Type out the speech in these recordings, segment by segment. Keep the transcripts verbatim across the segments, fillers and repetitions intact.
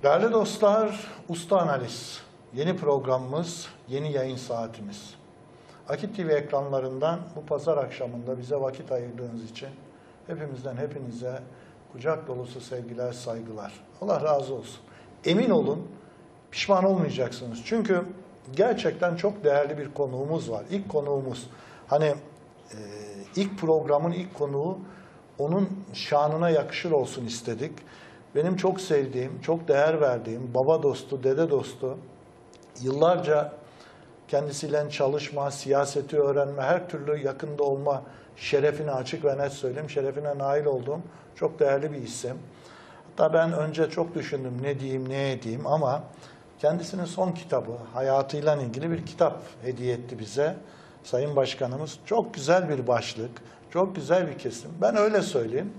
Değerli dostlar, Usta Analiz, yeni programımız, yeni yayın saatimiz. Akit T V ekranlarından bu pazar akşamında bize vakit ayırdığınız için hepimizden hepinize kucak dolusu sevgiler, saygılar. Allah razı olsun. Emin olun, pişman olmayacaksınız. Çünkü gerçekten çok değerli bir konuğumuz var. İlk konuğumuz, hani e, ilk programın ilk konuğu, onun şanına yakışır olsun istedik. Benim çok sevdiğim, çok değer verdiğim, baba dostu, dede dostu, yıllarca kendisiyle çalışma, siyaseti öğrenme, her türlü yakında olma şerefine, açık ve net söyleyeyim, şerefine nail olduğum çok değerli bir isim. Hatta ben önce çok düşündüm ne diyeyim, ne edeyim, ama kendisinin son kitabı, hayatıyla ilgili bir kitap hediye etti bize Sayın Başkanımız. Çok güzel bir başlık, çok güzel bir kesim. Ben öyle söyleyeyim.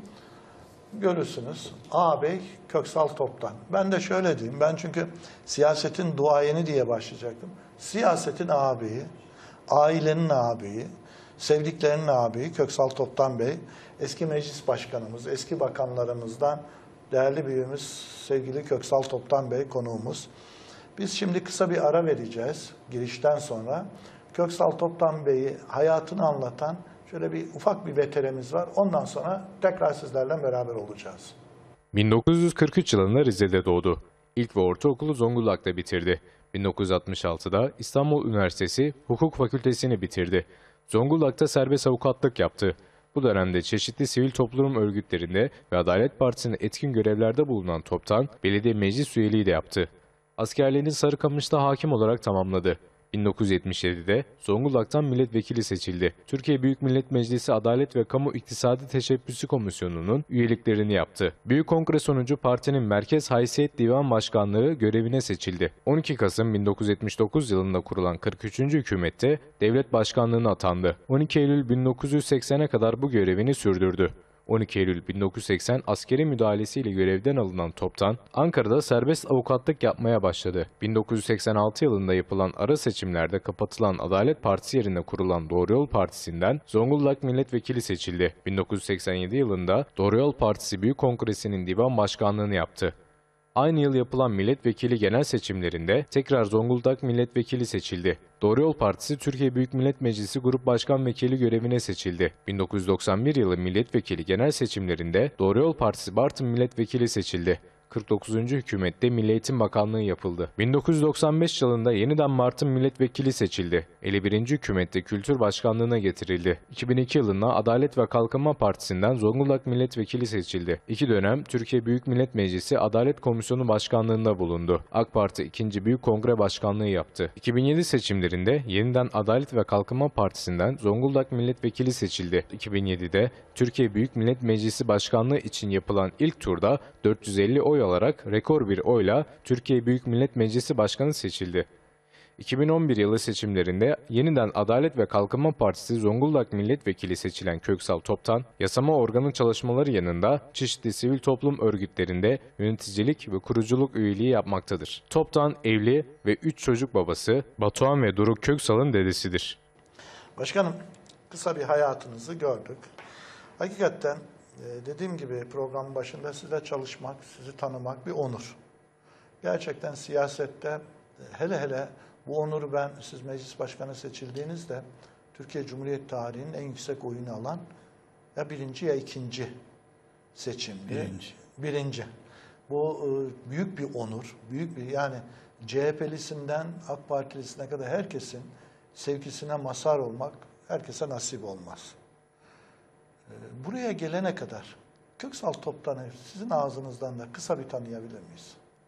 Görürsünüz, ağabey Köksal Toptan. Ben de şöyle diyeyim, ben çünkü siyasetin duayeni diye başlayacaktım. Siyasetin ağabeyi, ailenin ağabeyi, sevdiklerinin ağabeyi Köksal Toptan Bey, eski meclis başkanımız, eski bakanlarımızdan değerli büyüğümüz sevgili Köksal Toptan Bey konuğumuz. Biz şimdi kısa bir ara vereceğiz girişten sonra. Köksal Toptan Bey'i, hayatını anlatan şöyle bir ufak bir veterimiz var. Ondan sonra tekrar sizlerle beraber olacağız. bin dokuz yüz kırk üç yılında Rize'de doğdu. İlk ve ortaokulu Zonguldak'ta bitirdi. bin dokuz yüz altmış altıda İstanbul Üniversitesi Hukuk Fakültesini bitirdi. Zonguldak'ta serbest avukatlık yaptı. Bu dönemde çeşitli sivil toplum örgütlerinde ve Adalet Partisi'nin etkin görevlerde bulunan Toptan, belediye meclis üyeliği de yaptı. Askerliğini Sarıkamış'ta hakim olarak tamamladı. bin dokuz yüz yetmiş yedide Zonguldak'tan milletvekili seçildi. Türkiye Büyük Millet Meclisi Adalet ve Kamu İktisadi Teşebbüsü Komisyonu'nun üyeliklerini yaptı. Büyük Kongre sonucu partinin Merkez Haysiyet Divan Başkanlığı görevine seçildi. on iki Kasım bin dokuz yüz yetmiş dokuz yılında kurulan kırk üçüncü hükümette devlet başkanlığına atandı. on iki Eylül bin dokuz yüz seksene kadar bu görevini sürdürdü. on iki Eylül bin dokuz yüz seksen askeri müdahalesiyle görevden alınan Toptan, Ankara'da serbest avukatlık yapmaya başladı. bin dokuz yüz seksen altı yılında yapılan ara seçimlerde kapatılan Adalet Partisi yerine kurulan Doğru Yol Partisi'nden Zonguldak milletvekili seçildi. bin dokuz yüz seksen yedi yılında Doğru Yol Partisi Büyük Kongresi'nin divan başkanlığını yaptı. Aynı yıl yapılan milletvekili genel seçimlerinde tekrar Zonguldak milletvekili seçildi. Doğru Yol Partisi Türkiye Büyük Millet Meclisi Grup Başkan Vekili görevine seçildi. bin dokuz yüz doksan bir yılı milletvekili genel seçimlerinde Doğru Yol Partisi Bartın milletvekili seçildi. kırk dokuzuncu hükümette Milli Eğitim Bakanlığı yapıldı. bin dokuz yüz doksan beş yılında yeniden Bartın milletvekili seçildi. elli birinci hükümette Kültür Başkanlığı'na getirildi. iki bin iki yılında Adalet ve Kalkınma Partisi'nden Zonguldak milletvekili seçildi. İki dönem Türkiye Büyük Millet Meclisi Adalet Komisyonu Başkanlığı'nda bulundu. AK Parti ikinci Büyük Kongre Başkanlığı yaptı. iki bin yedi seçimlerinde yeniden Adalet ve Kalkınma Partisi'nden Zonguldak milletvekili seçildi. iki bin yedide Türkiye Büyük Millet Meclisi Başkanlığı için yapılan ilk turda dört yüz elli oy alarak rekor bir oyla Türkiye Büyük Millet Meclisi Başkanı seçildi. iki bin on bir yılı seçimlerinde yeniden Adalet ve Kalkınma Partisi Zonguldak milletvekili seçilen Köksal Toptan, yasama organı çalışmaları yanında çeşitli sivil toplum örgütlerinde yöneticilik ve kuruculuk üyeliği yapmaktadır. Toptan evli ve üç çocuk babası, Batuhan ve Doruk Köksal'ın dedesidir. Başkanım, kısa bir hayatınızı gördük. Hakikaten dediğim gibi programın başında sizle çalışmak, sizi tanımak bir onur. Gerçekten siyasette hele hele bu onuru ben, siz meclis başkanı seçildiğinizde Türkiye Cumhuriyeti tarihinin en yüksek oyunu alan ya birinci ya ikinci seçimdi. Birinci. Birinci. Bu büyük bir onur, büyük bir, yani C H P'lisinden AK Partilisine kadar herkesin sevgisine mazhar olmak herkese nasip olmaz. Buraya gelene kadar Köksal Toptan'ı sizin ağzınızdan da kısa bir tanıyabilir miyiz?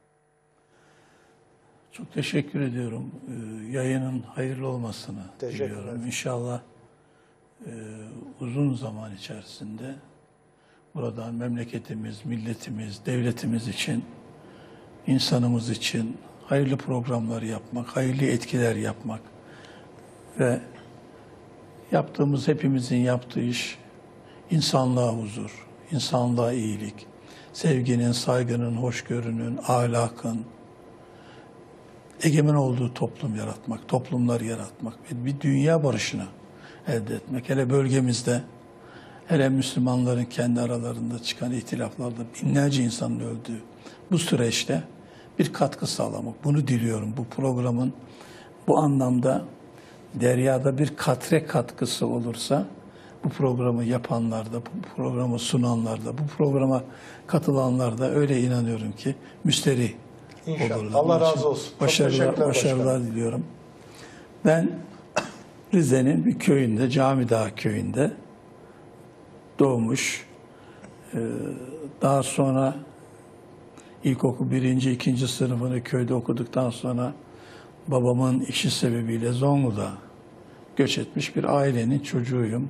Çok teşekkür ediyorum. Ee, yayının hayırlı olmasını diliyorum. İnşallah e, uzun zaman içerisinde buradan memleketimiz, milletimiz, devletimiz için, insanımız için hayırlı programlar yapmak, hayırlı etkiler yapmak ve yaptığımız, hepimizin yaptığı iş insanlığa huzur, insanlığa iyilik, sevginin, saygının, hoşgörünün, ahlakın egemen olduğu toplum yaratmak, toplumlar yaratmak ve bir dünya barışını elde etmek. Hele bölgemizde, hele Müslümanların kendi aralarında çıkan ihtilaflarda binlerce insanın öldüğü bu süreçte bir katkı sağlamak. Bunu diliyorum. Bu programın bu anlamda deryada bir katre katkısı olursa bu programı yapanlarda, bu programı sunanlarda, bu programa katılanlarda öyle inanıyorum ki müsteri İnşallah. olurlar. Allah Onun için razı olsun. Çok Başarılar, teşekkürler başarılar başkanım. diliyorum. Ben Rize'nin bir köyünde, Camidağ köyünde doğmuş. Ee, Daha sonra ilkokul birinci, ikinci sınıfını köyde okuduktan sonra babamın işi sebebiyle Zonguldak'a göç etmiş bir ailenin çocuğuyum.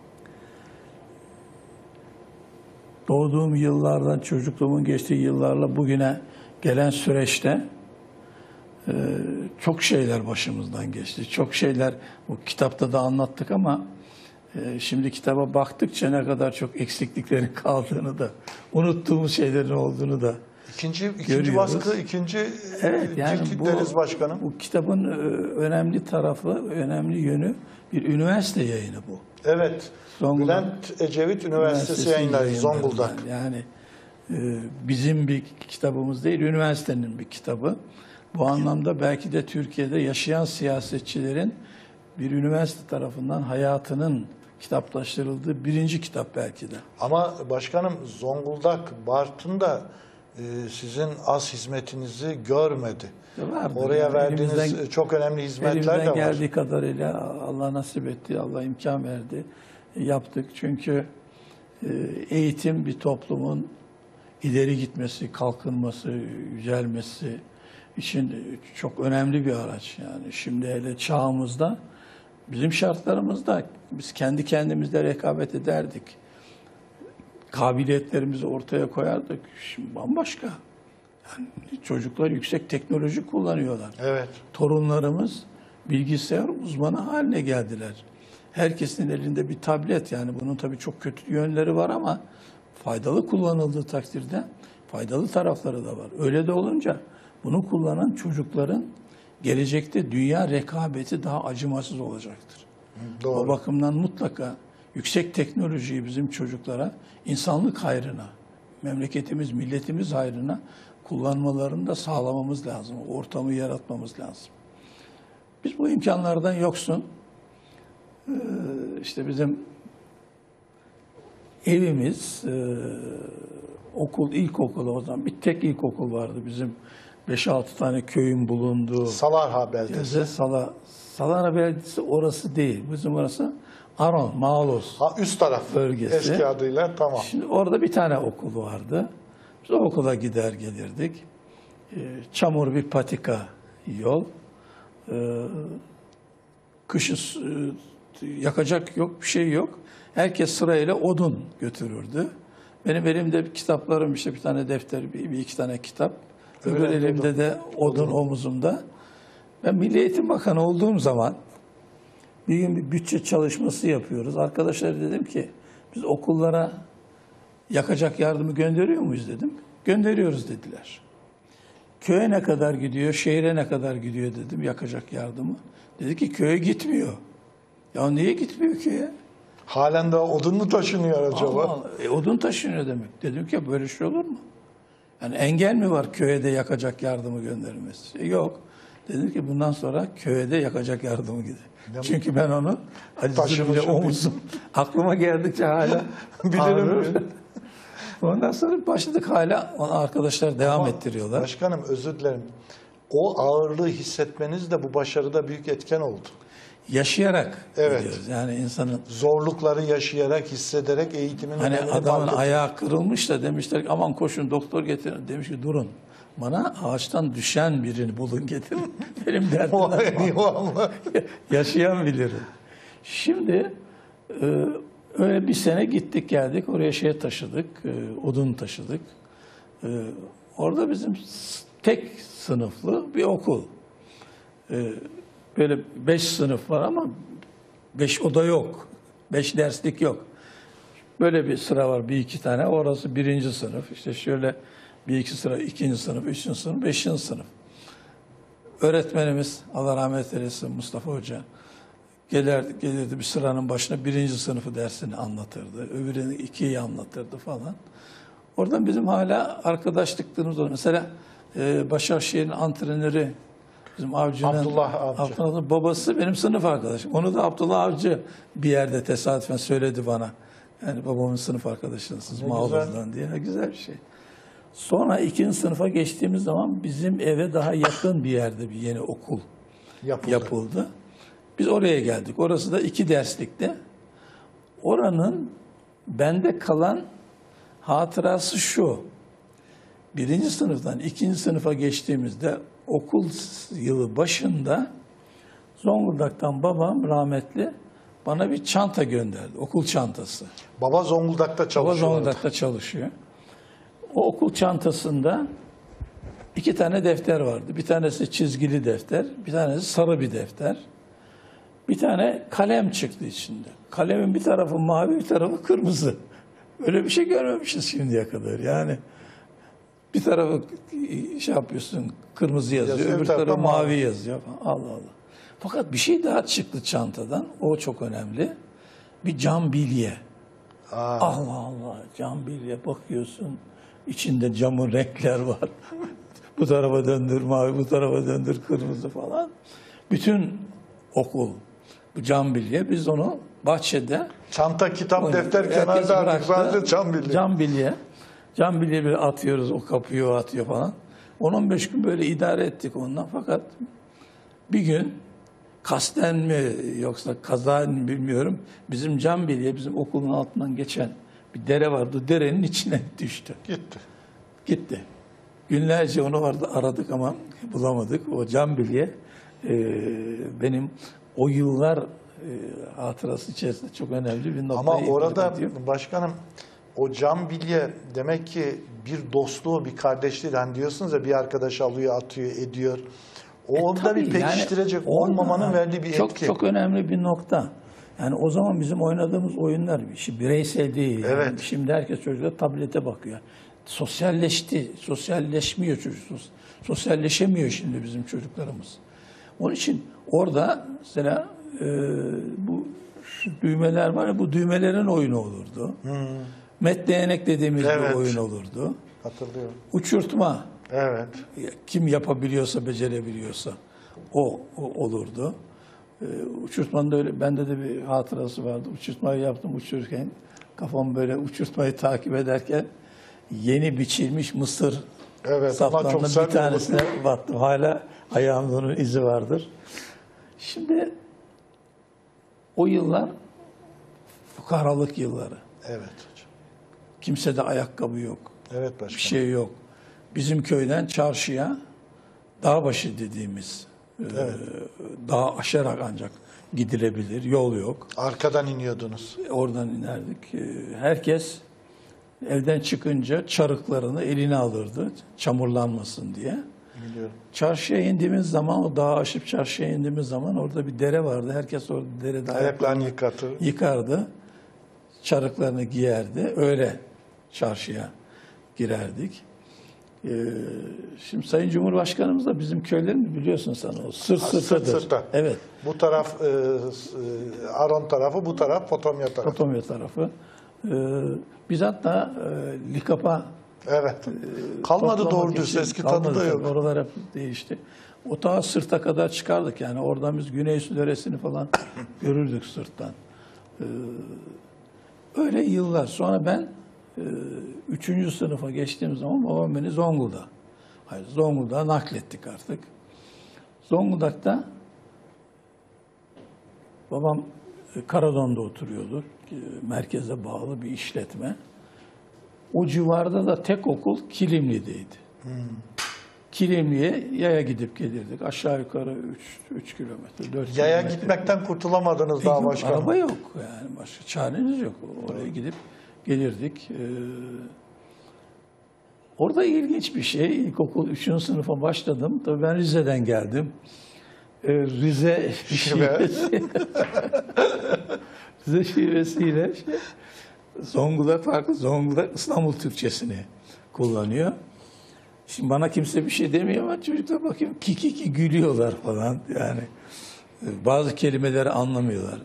Doğduğum yıllardan, çocukluğumun geçtiği yıllarla bugüne gelen süreçte e, çok şeyler başımızdan geçti. Çok şeyler bu kitapta da anlattık ama e, şimdi kitaba baktıkça ne kadar çok eksikliklerin kaldığını da, unuttuğumuz şeylerin olduğunu da İkinci, ikinci görüyoruz. baskı, ikinci Evet, yani cilt bu, deriz başkanım. bu kitabın e, önemli tarafı, önemli yönü bir üniversite yayını bu. Evet. Zonguldak Bülent Ecevit Üniversitesi yayınları yayınlarından. Zonguldak. Yani e, bizim bir kitabımız değil, üniversitenin bir kitabı. Bu anlamda belki de Türkiye'de yaşayan siyasetçilerin bir üniversite tarafından hayatının kitaplaştırıldığı birinci kitap belki de. Ama başkanım Zonguldak, Bartın da e, sizin az hizmetinizi görmedi. Vardır. Oraya Yani verdiğiniz elimizden- çok önemli hizmetler Elimizden de var. geldiği kadarıyla Allah nasip etti, Allah imkan verdi. Yaptık çünkü e, eğitim bir toplumun ileri gitmesi, kalkınması, yücelmesi için çok önemli bir araç. Yani şimdi hele çağımızda, bizim şartlarımızda biz kendi kendimizle rekabet ederdik. Kabiliyetlerimizi ortaya koyardık. Şimdi bambaşka. Yani çocuklar yüksek teknoloji kullanıyorlar. Evet. Torunlarımız bilgisayar uzmanı haline geldiler. Herkesin elinde bir tablet, yani bunun tabii çok kötü yönleri var ama faydalı kullanıldığı takdirde faydalı tarafları da var. Öyle de olunca bunu kullanan çocukların gelecekte dünya rekabeti daha acımasız olacaktır. O Doğru. bakımdan mutlaka yüksek teknolojiyi bizim çocuklara insanlık hayrına, memleketimiz, milletimiz hayrına kullanmalarını da sağlamamız lazım. Ortamı yaratmamız lazım. Biz bu imkanlardan yoksun. Ee, işte bizim evimiz, e, okul, ilkokul, o zaman bir tek ilkokul vardı bizim. beş altı tane köyün bulunduğu. Salarha beldesi. Gözde Sala, Salara Belediyesi orası değil. Bizim orası Aron, Mağlos. Ha, üst taraf Bölgesi. eski adıyla tamam. Şimdi orada bir tane okul vardı. Biz o okula gider gelirdik. Ee, çamur bir patika yol. Ee, kışı e, yakacak yok, bir şey yok. Herkes sırayla odun götürürdü. Benim elimde kitaplarım, işte bir tane defter, bir, bir iki tane kitap. Öbür Öğrenci elimde odun. de odun omuzumda. Ben Milli Eğitim Bakanı olduğum zaman bir gün bir bütçe çalışması yapıyoruz. Arkadaşlar dedim ki biz okullara yakacak yardımı gönderiyor muyuz dedim. Gönderiyoruz dediler. Köye ne kadar gidiyor, şehre ne kadar gidiyor dedim yakacak yardımı. Dedi ki köye gitmiyor. Ya niye gitmiyor köye? Halen de odun mu taşınıyor acaba? Allah, e, odun taşınıyor demek. Dedim ki böyle şey olur mu? Yani engel mi var köye de yakacak yardımı gönderilmesi? E, yok. Dedim ki bundan sonra köye de yakacak yardımı gidiyor. Çünkü ben onu acısını bile Taşımışım omuzum. Aklıma geldikçe hala Bilirim. ağrıyor. Ondan sonra başladık, hala onu arkadaşlar devam Ama ettiriyorlar. Başkanım özür dilerim. O ağırlığı hissetmeniz de bu başarıda büyük etken oldu. Yaşayarak Evet. gidiyoruz. Yani insanın Zorlukları yaşayarak, hissederek eğitimin hani önemini adamın fark ettim. ayağı kırılmış da demişler ki aman koşun doktor getirin. Demiş ki durun. Bana ağaçtan düşen birini bulun getirin. Benim derdim O eyvallah. yaşayan bilir. Şimdi e, öyle bir sene gittik geldik. Oraya şey taşıdık. e, odun taşıdık. E, orada bizim s- tek sınıflı bir okul. E, böyle beş sınıf var ama beş oda yok. Beş derslik yok. Böyle bir sıra var, bir iki tane. Orası birinci sınıf. İşte şöyle bir iki sıra ikinci sınıf, üçüncü sınıf, beşinci sınıf. Öğretmenimiz, Allah rahmet eylesin, Mustafa Hoca, gelirdi, gelirdi bir sıranın başına birinci sınıfı dersini anlatırdı. Öbürünü ikiyi anlatırdı falan. Oradan bizim hala arkadaşlıklarımız var. Mesela e, Başakşehir'in antrenörü, bizim Avcı'nın Abdullah Avcı. Abdullah'ın babası benim sınıf arkadaşım. Onu da Abdullah Avcı bir yerde tesadüfen söyledi bana. Yani babamın sınıf arkadaşınız Ne Mağluz'dan diye. Ne güzel bir şey. Sonra ikinci sınıfa geçtiğimiz zaman bizim eve daha yakın bir yerde bir yeni okul Yapıldı. yapıldı. Biz oraya geldik. Orası da iki derslikte. Oranın bende kalan hatırası şu. Birinci sınıftan ikinci sınıfa geçtiğimizde okul yılı başında Zonguldak'tan babam rahmetli bana bir çanta gönderdi. Okul çantası. Baba Zonguldak'ta Baba çalışıyor. Zonguldak'ta çalışıyor. O okul çantasında iki tane defter vardı. Bir tanesi çizgili defter, bir tanesi sarı bir defter. Bir tane kalem çıktı içinde. Kalemin bir tarafı mavi, bir tarafı kırmızı. Öyle bir şey görmemişiz şimdiye kadar. Yani bir tarafı şey yapıyorsun, kırmızı yazıyor, Yazıyor, öbür bir tarafta tarafı mavi mavi. yazıyor. Allah Allah. Fakat bir şey daha çıktı çantadan. O çok önemli. Bir cam bilye. Aa, Allah Allah, cam bilye bakıyorsun. İçinde camın renkler var. Bu tarafa döndür mavi, bu tarafa döndür kırmızı falan. Bütün okul bu cam bilye. Biz onu bahçede çanta, kitap, defter herkes kenarda artık bıraktı. sadece cam bildi. Cam bilye. Cam bilye bir atıyoruz, o kapıyor, o atıyor falan. on on beş gün böyle idare ettik ondan. Fakat bir gün kasten mi yoksa kaza mı bilmiyorum. Bizim cam bilye bizim okulun altından geçen bir dere vardı. Derenin içine düştü. Gitti. Gitti. Günlerce onu vardı aradık ama bulamadık. O cam bilye e, benim o yıllar e, hatırası içerisinde çok önemli bir noktayı Ama ifade orada ediyor. başkanım o cam bilye demek ki bir dostluğu, bir kardeşliği. Hani diyorsunuz ya bir arkadaş alıyor, atıyor, ediyor. O orada E, Tabii bir pekiştirecek yani orada olmamanın verdiği bir çok, etki. Çok önemli bir nokta. Yani o zaman bizim oynadığımız oyunlar işi bireysel değil. Yani. Evet. Şimdi herkes çocuklar tablete bakıyor. Sosyalleşti. Sosyalleşmiyor çocuk. Sos- Sosyalleşemiyor şimdi bizim çocuklarımız. Onun için orada mesela e, bu şu düğmeler var ya, bu düğmelerin oyunu olurdu. Hmm, Met değnek dediğimiz Evet. bir oyun olurdu. hatırlıyorum. Uçurtma. Evet. Kim yapabiliyorsa, becerebiliyorsa o, o olurdu. Ee, uçurtmanın da öyle, bende de bir hatırası vardı. Uçurtmayı yaptım uçururken, kafam böyle uçurtmayı takip ederken yeni biçilmiş mısır Evet, ama saplarının çok bir sert tanesine battım. Hala ayağımda onun izi vardır. Şimdi o yıllar fukaralık yılları. Evet hocam. Kimsede ayakkabı yok. Evet Bir başkanım. şey yok. Bizim köyden çarşıya dağbaşı dediğimiz e, Evet. dağı aşarak ancak gidilebilir. Yol yok. Arkadan iniyordunuz. Oradan inerdik. E, Herkes evden çıkınca çarıklarını eline alırdı. Çamurlanmasın diye. Biliyorum. Çarşıya indiğimiz zaman, o dağı aşıp çarşıya indiğimiz zaman orada bir dere vardı. Herkes orada derede Ayaklarını yıkatır. yıkardı. Çarıklarını giyerdi. Öyle çarşıya girerdik. Ee, şimdi Sayın Cumhurbaşkanımız da bizim köylerin biliyorsun sen o sırt Ha, sırt sırtadır. sırta. Evet. Bu taraf e, e, Aron tarafı, bu taraf Potomya tarafı. Potomya tarafı. Ee, biz hatta e, Likap'a Evet. Kalmadı toplamak doğru düz. için- Eski kalmadı tadı da yok. tabii. Oralar hep değişti. O ta sırta kadar çıkardık yani. Oradan biz Güneysu Deresi'ni falan görürdük sırttan. Ee, öyle yıllar. Sonra ben e, üçüncü sınıfa geçtiğim zaman babam beni Zonguldak'a, hayır Zonguldak'a naklettik artık. Zonguldak'ta babam e, Karadon'da oturuyordu. E, merkeze bağlı bir işletme. O civarda da tek okul Kilimli'deydi. Kilimli'ye yaya gidip gelirdik. Aşağı yukarı üç kilometre, dört Yaya kilometre. gitmekten kurtulamadınız daha Yok, başkanım. araba yok yani. Başka çareniz yok. Oraya gidip gelirdik. Ee, orada ilginç bir şey. İlkokul üçüncü sınıfa başladım. Tabii ben Rize'den geldim. Ee, Rize şivesi. Rize şivesiyle şey, Zonguldak farklı. Zonguldak İstanbul Türkçesini kullanıyor. Şimdi bana kimse bir şey demiyor ama çocuklar bakayım kiki ki gülüyorlar falan yani. e, Bazı kelimeleri anlamıyorlar.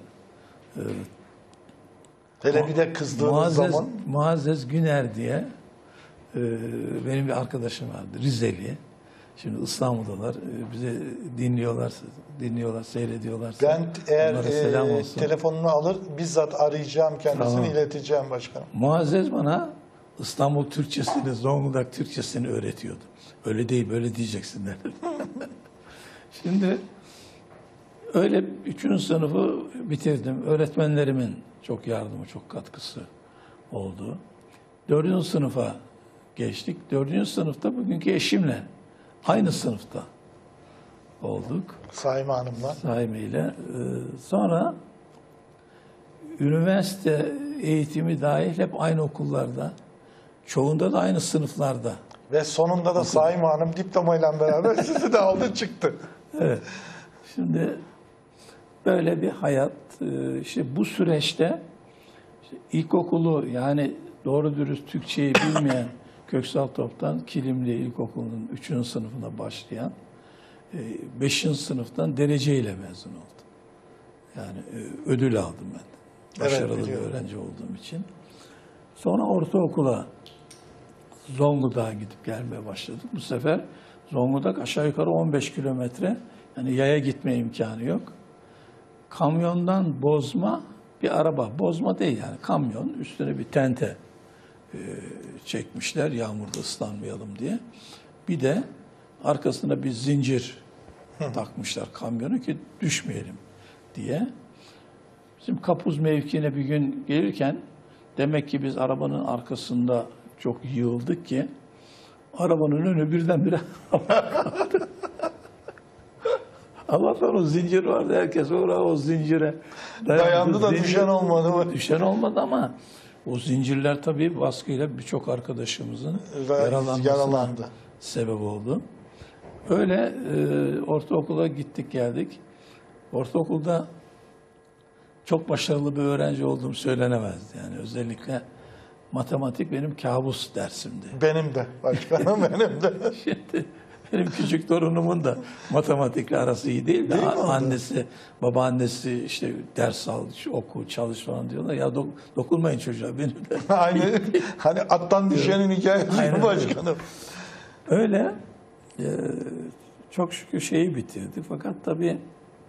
Hele bir de kızdığınız Muazzez, zaman. Muazzez Güner diye e, benim bir arkadaşım vardı Rizeli. Şimdi İstanbul'dalar. e, Bizi dinliyorlar, dinliyorlar, seyrediyorlar. Ben eğer Onlara selam e, olsun. telefonunu alır bizzat arayacağım, kendisini Tamam. ileteceğim başkanım. Muazzez bana İstanbul Türkçesini, Zonguldak Türkçesini öğretiyordu. Öyle değil, böyle diyeceksin derdi. Şimdi öyle üçüncü sınıfı bitirdim. Öğretmenlerimin çok yardımı, çok katkısı oldu. Dördüncü sınıfa geçtik. Dördüncü sınıfta bugünkü eşimle aynı sınıfta olduk. Saime Hanım'la. Saime ile. Ee, Sonra üniversite eğitimi dahil hep aynı okullarda. Çoğunda da aynı sınıflarda. Ve sonunda da Saime Hanım diplomayla beraber sizi de aldı çıktı. Evet. Şimdi böyle bir hayat. Ee, İşte bu süreçte işte ilkokulu yani doğru dürüst Türkçeyi bilmeyen Köksal Top'tan Kilimli İlkokulu'nun üçüncü sınıfına başlayan e, beşinci sınıftan dereceyle mezun oldum. Yani e, ödül aldım ben. Evet, Başarılı bir biliyorum. öğrenci olduğum için. Sonra ortaokula Zonguldak'a gidip gelmeye başladık. Bu sefer Zonguldak aşağı yukarı on beş kilometre. Yani yaya gitme imkanı yok. Kamyondan bozma bir araba. Bozma değil yani kamyon. Üstüne bir tente e, çekmişler yağmurda ıslanmayalım diye. Bir de arkasına bir zincir takmışlar kamyonu ki düşmeyelim diye. Bizim Kapuz mevkiine bir gün gelirken demek ki biz arabanın arkasında çok yığıldık ki arabanın önü birdenbire Allah'tan o zincir vardı. Herkes oraya o zincire Dayandı da Zincir- düşen olmadı mı? Düşen olmadı ama o zincirler tabii baskıyla birçok arkadaşımızın Ve yaralanmasına yaralandı. sebep oldu. Öyle e, ortaokula gittik geldik. Ortaokulda çok başarılı bir öğrenci olduğum söylenemezdi. Yani özellikle matematik benim kabus dersimdi. Benim de başkanım benim de. Şimdi benim küçük torunumun da matematikle arası iyi değil de Değil mi a- o da? annesi, babaannesi işte ders al, şu oku, çalış falan diyorlar. Ya dok- dokunmayın çocuğa benim de. Aynı hani attan düşenin hikayesi Aynen gibi öyle. başkanım. Öyle e, çok şükür şeyi bitirdi. Fakat tabii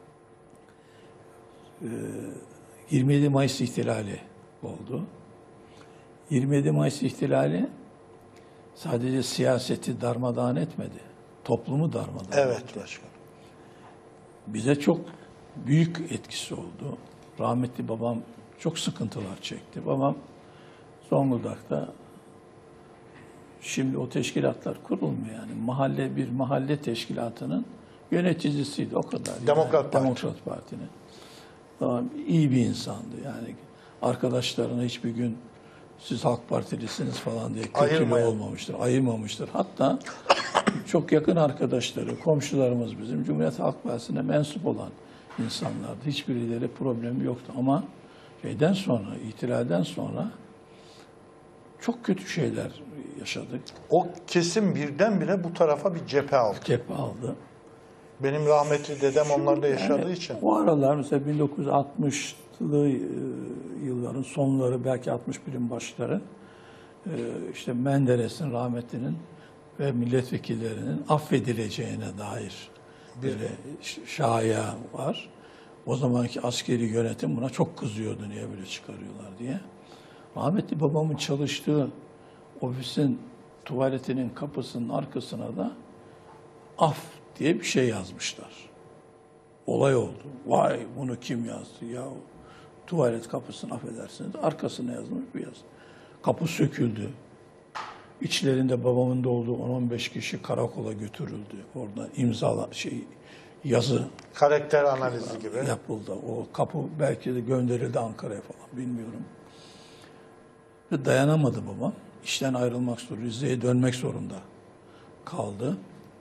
e, yirmi yedi Mayıs ihtilali oldu. yirmi yedi Mayıs ihtilali sadece siyaseti darmadağın etmedi. Toplumu darmadağın Evet etti. başkanım. Bize çok büyük etkisi oldu. Rahmetli babam çok sıkıntılar çekti. Babam Zonguldak'ta şimdi o teşkilatlar kurulmuyor yani. Mahalle bir mahalle teşkilatının yöneticisiydi o kadar. Yani. Demokrat Parti. Demokrat Parti'nin. Tamam, iyi bir insandı yani. Arkadaşlarına hiçbir gün siz Halk Partilisiniz falan diye kötülüğü Ayırmayan. olmamıştır, ayırmamıştır. Hatta çok yakın arkadaşları, komşularımız bizim Cumhuriyet Halk Partisi'ne mensup olan insanlardı. Hiçbiriyle problemi yoktu ama şeyden sonra, ihtilalden sonra çok kötü şeyler yaşadık. O kesim birdenbire bu tarafa bir cephe aldı. Cephe aldı. Benim rahmetli dedem onlarda yaşadığı Yani için. O aralar mesela bin dokuz yüz altmışlı yılların sonları belki altmış birin başları e, işte Menderes'in rahmetlinin ve milletvekillerinin affedileceğine dair bir şaya var. O zamanki askeri yönetim buna çok kızıyordu niye böyle çıkarıyorlar diye. Rahmetli babamın çalıştığı ofisin tuvaletinin kapısının arkasına da af diye bir şey yazmışlar. Olay oldu. Vay bunu kim yazdı ya? Tuvalet kapısını affedersiniz. Arkasına yazılmış bir yazı. Kapı söküldü. İçlerinde babamın da olduğu on on beş kişi karakola götürüldü. Orada imzala şey yazı Karakter analizi gibi. yapıldı. O kapı belki de gönderildi Ankara'ya falan bilmiyorum. Ve dayanamadı babam. İşten ayrılmak zorunda, Rize'ye dönmek zorunda kaldı.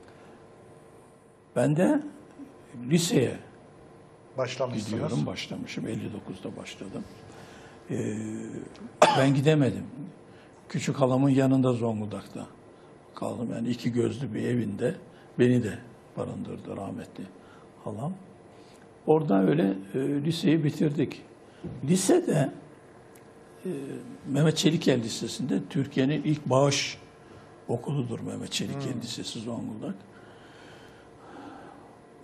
Ben de liseye Başlamışsınız. gidiyorum. Başlamışım. elli dokuzda başladım. Ee, ben gidemedim. Küçük halamın yanında Zonguldak'ta kaldım. Yani iki gözlü bir evinde beni de barındırdı rahmetli halam. Oradan öyle e, liseyi bitirdik. Lisede e, Mehmet Çelikel Lisesi'nde Türkiye'nin ilk bağış okuludur Mehmet Çelikel Lisesi Zonguldak.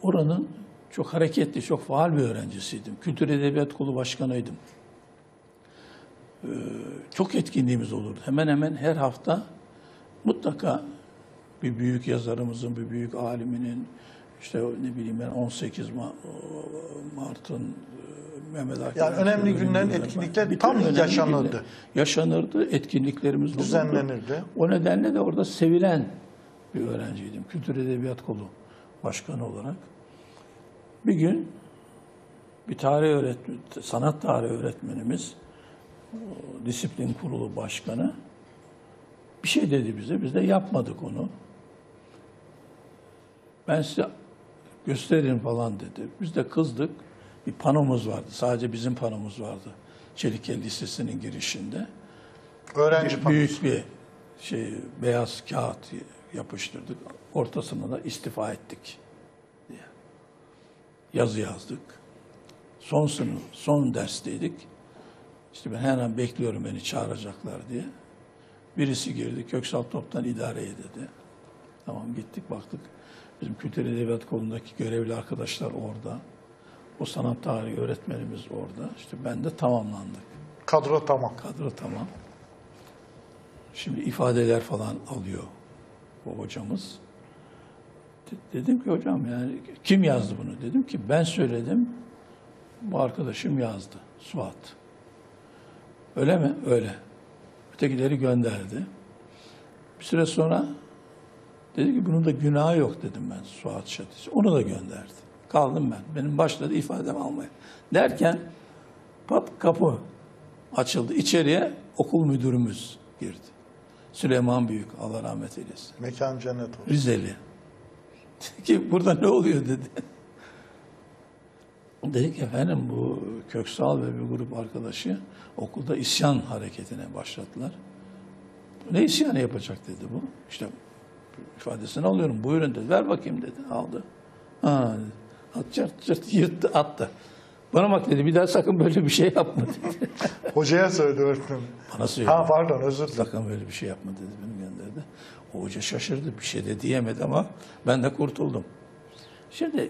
oranın çok hareketli, çok faal bir öğrencisiydim. Kültür Edebiyat Kolu Başkanıydım. Ee, çok etkinliğimiz olurdu. Hemen hemen her hafta mutlaka bir büyük yazarımızın, bir büyük aliminin, işte ne bileyim ben on sekiz Mart'ın, Mehmet Akif. Yani önemli günlerin etkinlikleri tam yaşanırdı. Günler yaşanırdı, etkinliklerimiz olurdu. Düzenlenirdi. O nedenle de orada sevilen bir öğrenciydim. Kültür Edebiyat Kolu Başkanı olarak. Bir gün bir tarih öğretmeni, sanat tarihi öğretmenimiz, disiplin kurulu başkanı bir şey dedi bize. Biz de yapmadık onu. Ben size gösteririm falan dedi. Biz de kızdık. Bir panomuz vardı. Sadece bizim panomuz vardı. Çelikel Lisesi'nin girişinde. Öğrenci Bir, büyük bir şey beyaz kağıt yapıştırdık. Ortasına da istifa ettik diye. Yazı yazdık. Son sınıf, son dersteydik. İşte ben her an bekliyorum beni çağıracaklar diye. Birisi girdi. Köksal Top'tan idareye dedi. Tamam gittik baktık. Bizim Kültür Edebiyat Kolu'ndaki görevli arkadaşlar orada. O sanat tarihi öğretmenimiz orada. İşte ben de tamamlandık. Kadro tamam. Kadro tamam. Şimdi ifadeler falan alıyor o hocamız. De- dedim ki hocam yani kim yazdı bunu? Dedim ki ben söyledim. Bu arkadaşım yazdı. Suat. Öyle mi? Öyle. Ötekileri gönderdi. Bir süre sonra dedi ki bunun da günahı yok dedim ben Suat Şatıcı. Onu da gönderdi. Kaldım ben. Benim başladı ifademi almaya. Derken pat kapı açıldı. İçeriye okul müdürümüz girdi. Süleyman Büyük, Allah rahmet eylesin. Mekan cennet olsun. Rizeli. Dedi ki burada ne oluyor dedi. Dedi ki efendim bu Köksal ve bir grup arkadaşı okulda isyan hareketine başladılar. Ne isyanı yapacak dedi bu. İşte ifadesini alıyorum. Buyurun dedi. Ver bakayım dedi. Aldı. Ha dedi. Çırt çırt yırttı attı. Bana bak dedi bir daha sakın böyle bir şey yapma dedi. Hocaya söyledi öğretmenim. Bana söyledi. Ha pardon özür dilerim. Sakın böyle bir şey yapma dedi beni gönderdi. O hoca şaşırdı. Bir şey de diyemedi ama ben de kurtuldum. Şimdi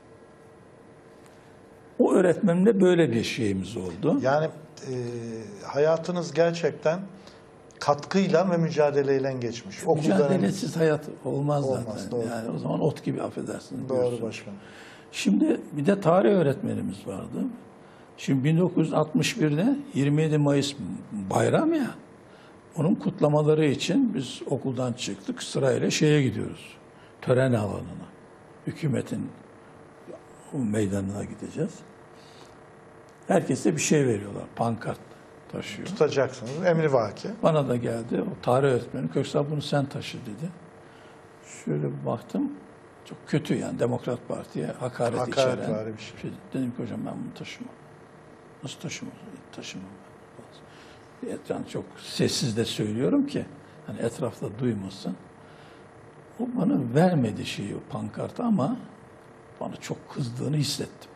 o öğretmenimle böyle bir şeyimiz oldu. Yani e, hayatınız gerçekten katkıyla ve mücadeleyle geçmiş. Okul dönemi- Mücadelesiz hayat olmaz, Olmaz, zaten. doğru. Yani o zaman ot gibi affedersiniz. Doğru diyorsun. başkanım. Şimdi bir de tarih öğretmenimiz vardı. Şimdi bin dokuz yüz altmış birde yirmi yedi Mayıs bayram ya. Onun kutlamaları için biz okuldan çıktık. Sırayla şeye gidiyoruz. Tören alanına. Hükümetin meydanına gideceğiz. Herkese bir şey veriyorlar. Pankart taşıyor. Tutacaksınız. Emrivaki. Bana da geldi. O tarih öğretmeni Köksal bunu sen taşı dedi. Şöyle bir baktım. Çok kötü yani Demokrat Parti'ye hakaret, Hakaret içeren. var bir şey. şey. Dedim ki hocam ben bunu taşımam. Nasıl taşımam? Taşımam. ben. Yani çok sessiz de söylüyorum ki hani etrafta duymasın. O bana vermedi şeyi o pankartı ama bana çok kızdığını hissettim.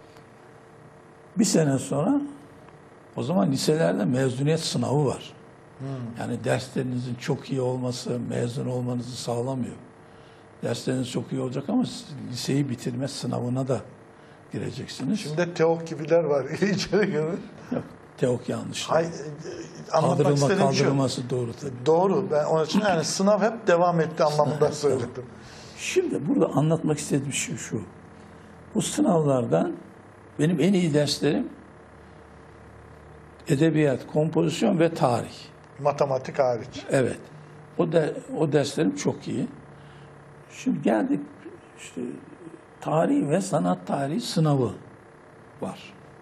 Bir sene sonra o zaman liselerde mezuniyet sınavı var. Yani derslerinizin çok iyi olması mezun olmanızı sağlamıyor. Dersleriniz çok iyi olacak ama siz liseyi bitirme sınavına da gireceksiniz. Şimdi teok gibiler var. İçeri girin. Yok, teok yanlış. Hay, e, anlatmak Kaldırılma, istediğim şu. kaldırılması doğru tabii. Doğru. Ben onun için yani sınav hep devam etti anlamında söyledim. Şimdi burada anlatmak istediğim şey şu. Bu sınavlardan benim en iyi derslerim edebiyat, kompozisyon ve tarih. Matematik hariç. Evet. O de, o derslerim çok iyi. Şimdi geldik işte tarih ve sanat tarihi sınavı var.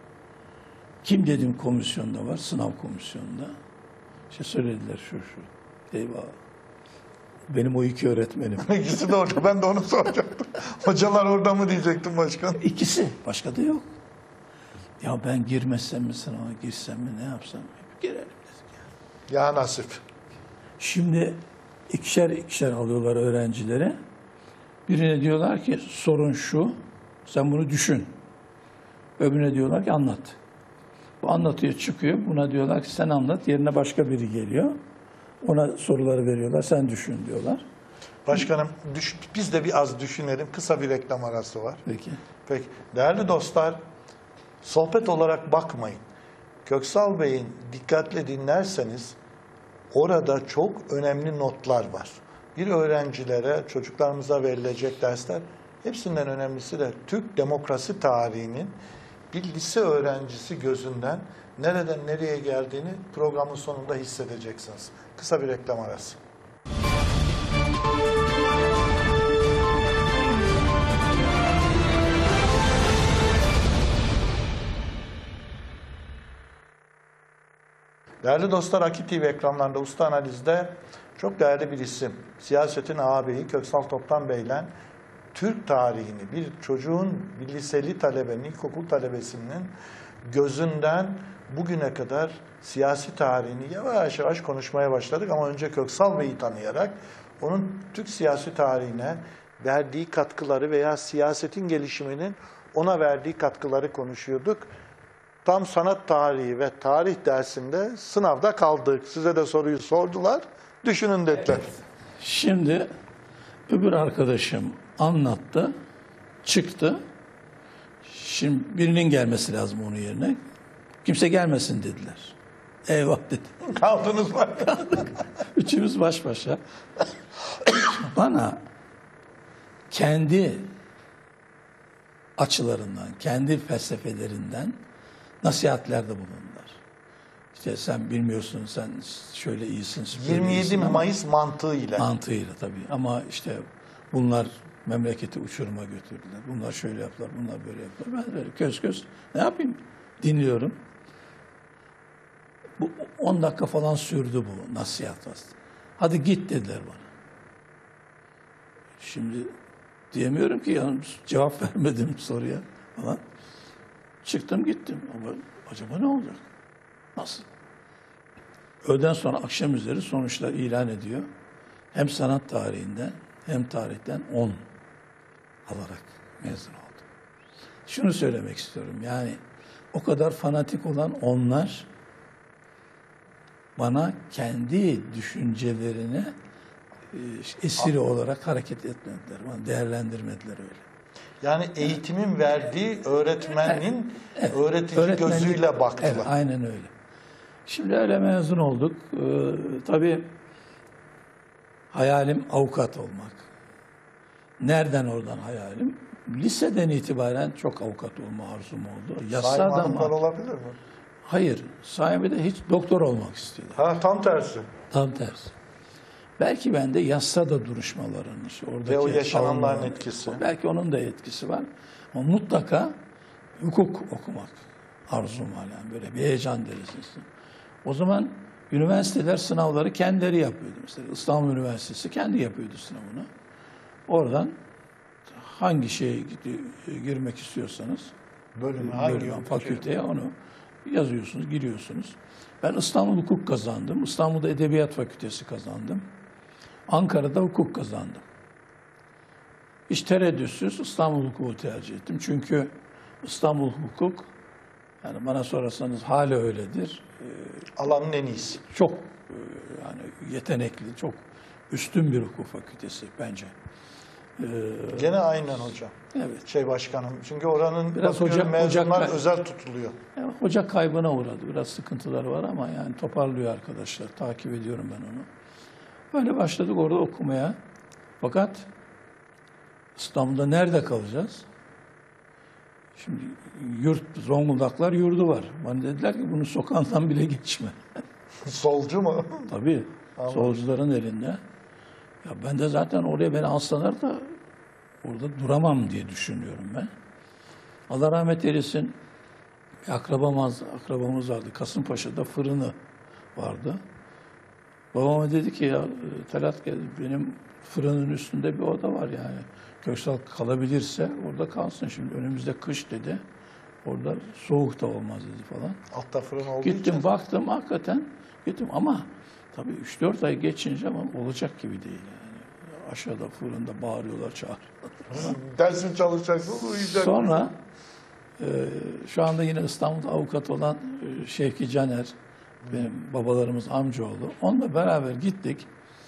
Kim dedim komisyonda var, sınav komisyonunda. İşte söylediler şu şu. Eyvah. Benim o iki öğretmenim. İkisi de orada. Ben de onu soracaktım. Hocalar orada mı diyecektim başkan? İkisi. Başka da yok. Ya ben girmezsem mi sınava, girsem mi, ne yapsam? Girelim dedik. Ya nasip. Şimdi ikişer ikişer alıyorlar öğrencileri. Birine diyorlar ki sorun şu, sen bunu düşün. Öbürüne diyorlar ki anlat. Bu anlatıyor, çıkıyor. Buna diyorlar ki sen anlat. Yerine başka biri geliyor. Ona soruları veriyorlar, sen düşün diyorlar. Başkanım düş, biz de bir az düşünelim. Kısa bir reklam arası var. Peki. Peki. Değerli dostlar, sohbet olarak bakmayın. Köksal Bey'in dikkatli dinlerseniz orada çok önemli notlar var. Bir öğrencilere, çocuklarımıza verilecek dersler, hepsinden önemlisi de Türk demokrasi tarihinin bir lise öğrencisi gözünden nereden nereye geldiğini programın sonunda hissedeceksiniz. Kısa bir reklam arası. Değerli dostlar, Akit T V ekranlarında Usta Analiz'de çok değerli bir isim. Siyasetin ağabeyi Köksal Toptan Bey'le Türk tarihini bir çocuğun, bir liseli talebenin, ilkokul talebesinin gözünden bugüne kadar siyasi tarihini yavaş yavaş konuşmaya başladık. Ama önce Köksal Bey'i tanıyarak onun Türk siyasi tarihine verdiği katkıları veya siyasetin gelişiminin ona verdiği katkıları konuşuyorduk. Tam sanat tarihi ve tarih dersinde sınavda kaldık. Size de soruyu sordular. Düşünün dediler. Şimdi öbür arkadaşım anlattı, çıktı. Şimdi birinin gelmesi lazım onun yerine. Kimse gelmesin dediler. Eyvah dedim. Kaldınız mı? Üçümüz baş başa. Bana kendi açılarından, kendi felsefelerinden nasihatlerde bulundular. İşte sen bilmiyorsun, sen şöyle iyisin, şöyle yirmi yedi iyisin ama- Mayıs mantığıyla. Mantığıyla tabii. Ama işte bunlar memleketi uçuruma götürdüler. Bunlar şöyle yaptılar, bunlar böyle yaptılar. Ben böyle köz köz ne yapayım? Dinliyorum. Bu on dakika falan sürdü bu nasihat aslında. Hadi git dediler bana. Şimdi diyemiyorum ki yani cevap vermedim soruya falan. Çıktım gittim. Ama acaba ne olacak? Nasıl? Öğleden sonra akşam üzeri sonuçlar ilan ediyor. Hem sanat tarihinden hem tarihten on alarak mezun oldum. Şunu söylemek istiyorum. Yani o kadar fanatik olan onlar bana kendi düşüncelerine e, esiri olarak hareket etmediler. Bana değerlendirmediler öyle. Yani eğitimin verdiği öğretmenin Evet, öğretici öğretmenlik- gözüyle baktılar. Evet, aynen öyle. Şimdi öyle mezun olduk. Ee, tabii hayalim avukat olmak. Nereden oradan hayalim? Liseden itibaren çok avukat olma arzum oldu. Yasa Saim da Hanımlar ama olabilir mi? hayır, sahibi de hiç doktor olmak istiyorlar. Ha, tam tersi. Tam tersi. Belki bende yassa da duruşmaların, işte oradaki Ve o yaşananların savunmaların- etkisi. Belki onun da etkisi var. Ama mutlaka hukuk okumak arzum var yani böyle bir heyecan derecesi. O zaman üniversiteler sınavları kendileri yapıyordu. Mesela İstanbul Üniversitesi kendi yapıyordu sınavını. Oradan hangi şeye gidi- girmek istiyorsanız Bölümü hangi bölüm, yıl? fakülteye onu yazıyorsunuz, giriyorsunuz. Ben İstanbul Hukuk kazandım. İstanbul'da Edebiyat Fakültesi kazandım. Ankara'da hukuk kazandım. Hiç tereddütsüz İstanbul Hukuk'u tercih ettim. Çünkü İstanbul Hukuk, yani bana sorarsanız hala öyledir. Alanın en iyisi. Çok e, yani yetenekli, çok üstün bir hukuk fakültesi bence. Ee, Gene aynen hocam. evet. Şey başkanım. Çünkü oranın Biraz bakıyorum Ocak- mezunlar Ocak- özel tutuluyor. Yani hoca kaybına uğradı. Biraz sıkıntıları var ama yani toparlıyor arkadaşlar. Takip ediyorum ben onu. Böyle başladık orada okumaya. Fakat İstanbul'da nerede kalacağız? Şimdi yurt, Zonguldaklar yurdu var. Bana dediler ki bunun sokağından bile geçme. Solcu mu? Tabii. Solcuların elinde. Ya ben de zaten oraya beni alsalar da orada duramam diye düşünüyorum ben. Allah rahmet eylesin. Bir akrabamız, akrabamız vardı. Kasımpaşa'da fırını vardı. Babama dedi ki ya Talat gel, benim fırının üstünde bir oda var yani. Köksal kalabilirse orada kalsın. Şimdi önümüzde kış dedi. Orada soğuk da olmaz dedi falan. Altta fırın olduğu Gittim için. baktım hakikaten gittim ama tabii üç dört ay geçince ama olacak gibi değil yani. Aşağıda fırında bağırıyorlar, çağırıyorlar. Dersin çalışacaksınız, uyuyacaksınız. Sonra e, şu anda yine İstanbul'da avukat olan e, Şevki Caner, benim babalarımız amcaoğlu. Onunla beraber gittik.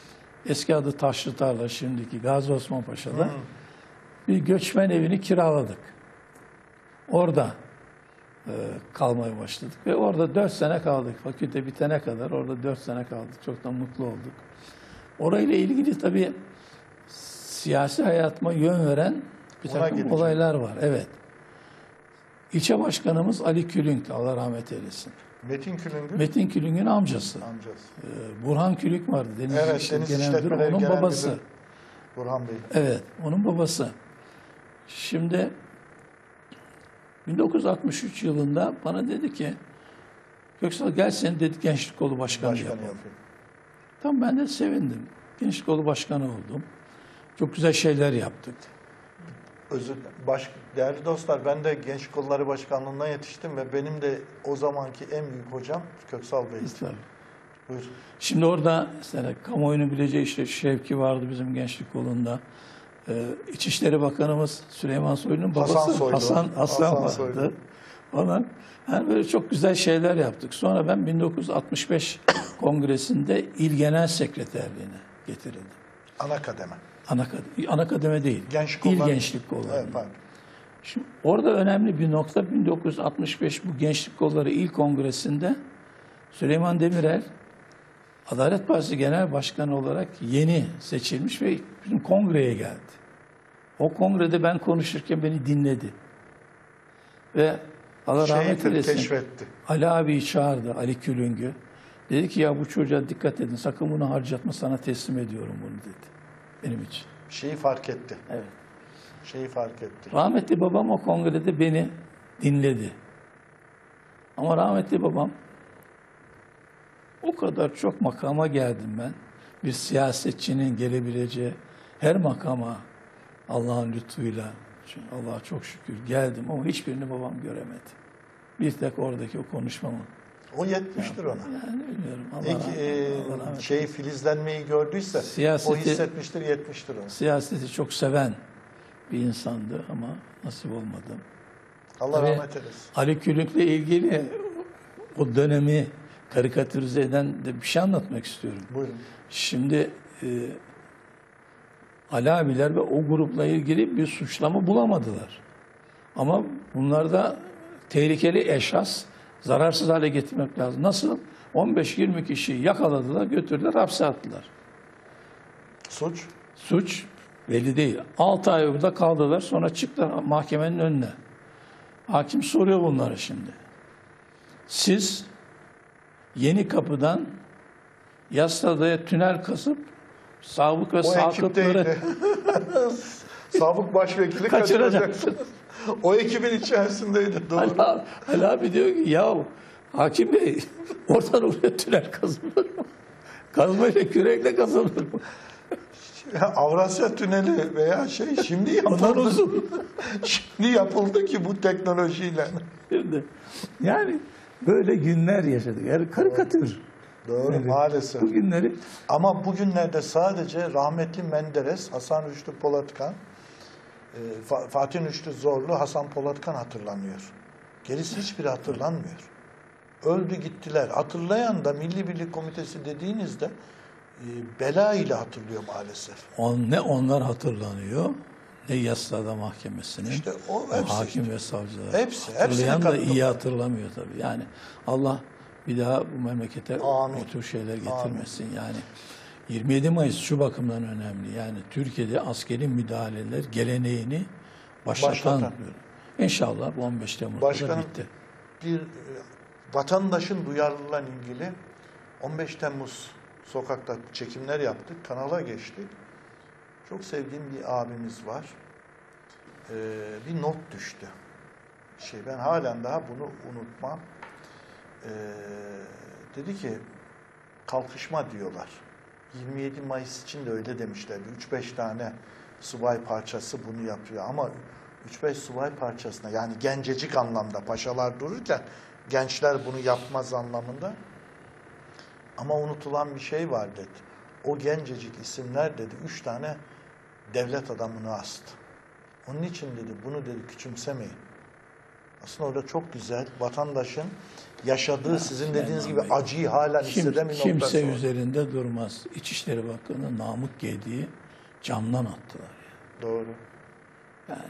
Eski adı Taşlıtarla, şimdiki Gazi Osman Paşa'da bir göçmen evini kiraladık. Orada e, kalmaya başladık ve orada dört sene kaldık. Fakülte bitene kadar orada dört sene kaldık. Çok da mutlu olduk. Orayla ilgili tabii siyasi hayatıma yön veren bir Ona takım geleceğim. olaylar var. Evet. İlçe başkanımız Ali Külünk, Allah rahmet eylesin. Metin Külüngün Metin Külünk'ün amcası. amcası. Ee, Burhan Külünk vardı. Deniz Evet, İşletme Deniz Genel Müdürü, İşletmeleri onun Genel babası. Müdürü Burhan Bey. Evet, onun babası. Şimdi bin dokuz yüz altmış üç yılında bana dedi ki, Köksal gel seni dedi Gençlik Kolu Başkanı Başkanı yapalım. yapıyor. Tam ben de sevindim. Gençlik Kolu Başkanı oldum. Çok güzel şeyler yaptık. Özür baş, değerli dostlar, ben de Genç Kolları Başkanlığı'ndan yetiştim ve benim de o zamanki en büyük hocam Köksal Bey'di. Tabii. Buyur. Şimdi orada işte kamuoyunun bileceği işte Şevki vardı bizim Gençlik Kolu'nda. Ee, İçişleri Bakanımız Süleyman Soylu'nun babası Hasan Soylu. Hasan, Hasan Hasan vardı. Soylu. Falan. Yani böyle çok güzel şeyler yaptık. Sonra ben bin dokuz yüz altmış beş Kongresi'nde İl Genel Sekreterliğine getirildim. Ana kademe. Ana, ana kademe değil. Gençlik İl Kolları- Gençlik Kolları. Evet, pardon. Şimdi orada önemli bir nokta bin dokuz yüz altmış beş bu Gençlik Kolları İl Kongresi'nde Süleyman Demirel Adalet Partisi Genel Başkanı olarak yeni seçilmiş ve bizim kongreye geldi. O kongrede ben konuşurken beni dinledi. Ve Allah rahmet Şeydir, eylesin. keşfetti. Ali abiyi çağırdı, Ali Külüngü. Dedi ki ya bu çocuğa dikkat edin, sakın bunu harcatma, sana teslim ediyorum bunu dedi. Benim için. Şeyi fark etti. Evet. Şeyi fark etti. Rahmetli babam o kongrede beni dinledi. Ama rahmetli babam o kadar çok makama geldim ben. Bir siyasetçinin gelebileceği her makama Allah'ın lütfuyla, Allah'a çok şükür geldim ama hiçbirini babam göremedi. Bir tek oradaki o konuşmamı. O yetmiştir ona. Yani bilmiyorum. Allah İlk rahmet- e, Allah rahmet şey filizlenmeyi gördüyse Siyaseti- o hissetmiştir, yetmiştir ona. Siyaseti çok seven bir insandı ama nasip olmadı. Allah Tabii. rahmet eylesin. Ali Külünk'le ilgili o dönemi karikatürize eden de bir şey anlatmak istiyorum. Buyurun. Şimdi e, Ali abiler ve o grupla ilgili bir suçlama bulamadılar. Ama bunlarda tehlikeli eşyas zararsız hale getirmek lazım. Nasıl? on beş yirmi kişiyi yakaladılar, götürdüler, hapse attılar. Suç. Suç belli değil. altı ay burada kaldılar, sonra çıktılar mahkemenin önüne. Hakim soruyor bunları şimdi. Siz Yeni Kapı'dan Yassıada'ya tünel kasıp sabık ve O sakıpları ekipteydi. Sabık başvekili kaçıracaksınız. kaçıracaksınız. O ekibin içerisindeydi. Doğru. Ali, abi- Ali abi diyor ki ya Hakim Bey oradan oraya tünel kazılır mı? Kazmayla kürekle kazılır mı? Avrasya Tüneli veya şey şimdi Ondan yapıldı. uzun. Şimdi yapıldı ki bu teknolojiyle. Şimdi, yani böyle günler yaşadık. Yani karikatür. Doğru Evet. maalesef. Bu günleri Ama bugünlerde sadece rahmetli Menderes, Hasan Rüştü Polatkan, e, Fa- Fatih Rüştü Zorlu, Hasan Polatkan hatırlanıyor. Gerisi hiçbiri hatırlanmıyor. Öldü gittiler. Hatırlayan da Milli Birlik Komitesi dediğinizde e, bela ile hatırlıyor maalesef. on, ne onlar hatırlanıyor ne Yassıada Mahkemesi'nin İşte o o hepsi hakim işte. ve savcılar. Hepsi, Hatırlayan hepsini da katıldım. iyi hatırlamıyor tabii. Yani Allah bir daha bu memlekete Amin. o tür şeyler getirmesin. Yani yirmi yedi Mayıs şu bakımdan önemli. Yani Türkiye'de askeri müdahaleler geleneğini başlatan. Başlatan. İnşallah bu on beş Temmuz'da Başkanım, bitti. bir e, vatandaşın duyarlılığıyla ilgili on beş Temmuz sokakta çekimler yaptık, kanala geçtik. Çok sevdiğim bir abimiz var. Ee, bir not düştü. Şey ben halen daha bunu unutmam. Ee, dedi ki kalkışma diyorlar. yirmi yedi Mayıs için de öyle demişlerdi. üç beş tane subay parçası bunu yapıyor ama üç beş subay parçasına yani gencecik anlamda paşalar dururken gençler bunu yapmaz anlamında. Ama unutulan bir şey var dedi. O gencecik isimler dedi üç tane devlet adamını astı. Onun için dedi bunu dedi küçümsemeyin. Aslında orada çok güzel vatandaşın yaşadığı, sizin dediğiniz gibi Süleyman Bey, acıyı halen Kim, hisseden bir noktası kimse var. üzerinde durmaz. İçişleri Bakanı Namık Gedi'yi camdan attılar. Doğru. Yani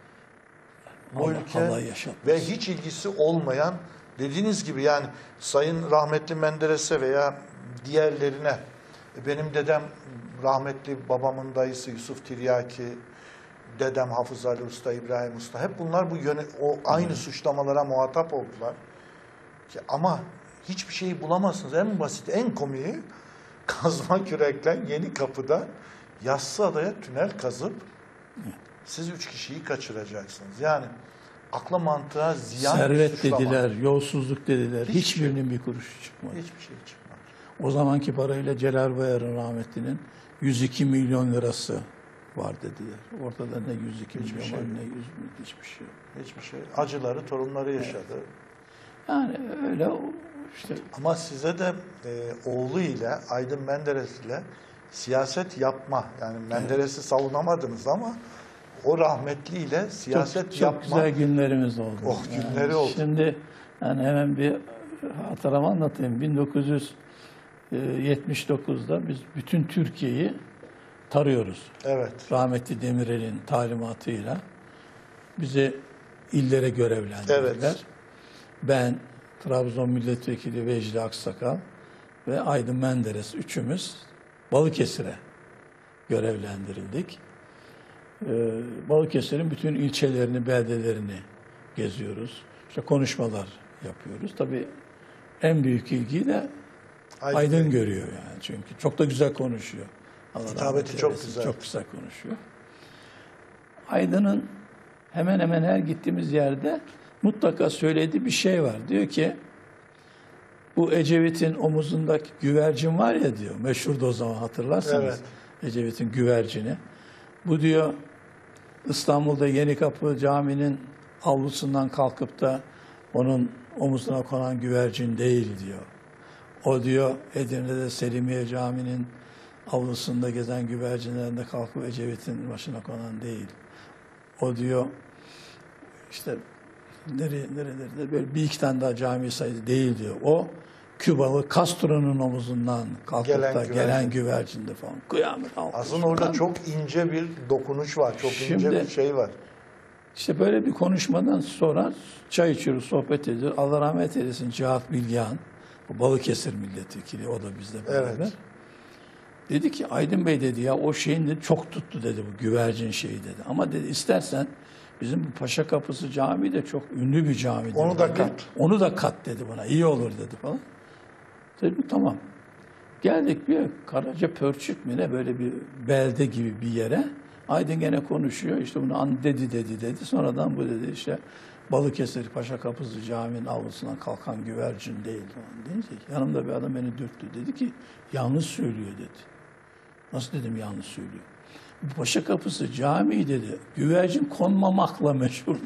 Bu Allah, ülke Allah yaşatmasın. ve hiç ilgisi olmayan, dediğiniz gibi yani Sayın rahmetli Menderes'e veya diğerlerine, benim dedem rahmetli babamın dayısı Yusuf Tiryaki, dedem Hafız Ali Usta, İbrahim Usta, hep bunlar bu yöne, o aynı suçlamalara muhatap oldular. Ki ama hiçbir şeyi bulamazsınız. En basit, en komiği kazma kürekle Yenikapı'da Yassıada'ya tünel kazıp siz üç kişiyi kaçıracaksınız. Yani akla mantığa ziyan Servet suçlama. dediler, yolsuzluk dediler. Hiçbir Hiçbirinin bir kuruşu çıkmadı. Hiçbir şey çıkmadı. O zamanki parayla Celal Bayar'ın rahmetlinin yüz iki milyon lirası var dediler. Ortada ne yüz iki Hiçbir milyon şey var yok. ne yüz milyon, hiçbir şey yok. Hiçbir şey. Acıları torunları yaşadı. Yani öyle o işte Ama size de e, oğlu ile Aydın Menderes ile siyaset yapma, yani Menderes'i savunamadınız ama o rahmetliyle siyaset çok, çok yapma. güzel günlerimiz oldu. Oh, günleri oldu. Şimdi yani hemen bir hatıramı anlatayım. bin dokuz yüz yetmiş dokuzda biz bütün Türkiye'yi tarıyoruz. Evet. Rahmetli Demirel'in talimatıyla bizi illere görevlendirdiler. Evet. Ben, Trabzon Milletvekili Vecdi Aksakal ve Aydın Menderes üçümüz Balıkesir'e görevlendirildik. Ee, Balıkesir'in bütün ilçelerini, beldelerini geziyoruz. İşte konuşmalar yapıyoruz. Tabii en büyük ilgiyi de Aydın Aydın Bey. görüyor yani çünkü çok da güzel konuşuyor. Allah Hitabeti rahmet çok eylesin, güzel. Çok güzel konuşuyor. Aydın'ın hemen hemen her gittiğimiz yerde mutlaka söylediği bir şey var. Diyor ki bu Ecevit'in omuzundaki güvercin var ya diyor. Meşhurdu o zaman hatırlarsanız. Evet. Ecevit'in güvercini. Bu diyor İstanbul'da Yenikapı Camii'nin avlusundan kalkıp da onun omuzuna konan güvercin değil diyor. O diyor Edirne'de Selimiye Camii'nin avlusunda gezen güvercinlerinde kalkıp Ecevit'in başına konan değil. O diyor işte nereye nerelerde böyle bir iki tane daha cami sayısı değil diyor. O Kübalı Castro'nun omuzundan kalkıp Gelen da güvercin. gelen güvercinde falan. Kıyamet alkış Aslında orada falan. çok ince bir dokunuş var. Çok ince Şimdi- bir şey var. İşte böyle bir konuşmadan sonra çay içiyoruz, sohbet ediyoruz. Allah rahmet eylesin Cihat Bilgehan, bu Balıkesir milletvekili, o da bizle beraber. Evet. Dedi ki Aydın Bey dedi ya o şeyin dedi, çok tuttu dedi bu güvercin şeyi dedi. Ama dedi istersen bizim bu Paşa Kapısı Camii de çok ünlü bir camidir. Onu da dedi. kat. Onu da kat dedi bana. İyi olur dedi falan. Dedim tamam. Geldik bir Karaca Pörçük mü ne böyle bir belde gibi bir yere. Aydın gene konuşuyor. İşte bunu an dedi dedi dedi. Sonradan bu dedi işte Balıkesir Paşa Kapısı Camii'nin avlusundan kalkan güvercin değil falan deyince yanımda bir adam beni dürttü. Dedi ki yanlış söylüyor dedi. Nasıl dedim yanlış söylüyor. Bu Paşa Kapısı Camii dedi. Güvercin konmamakla meşhur.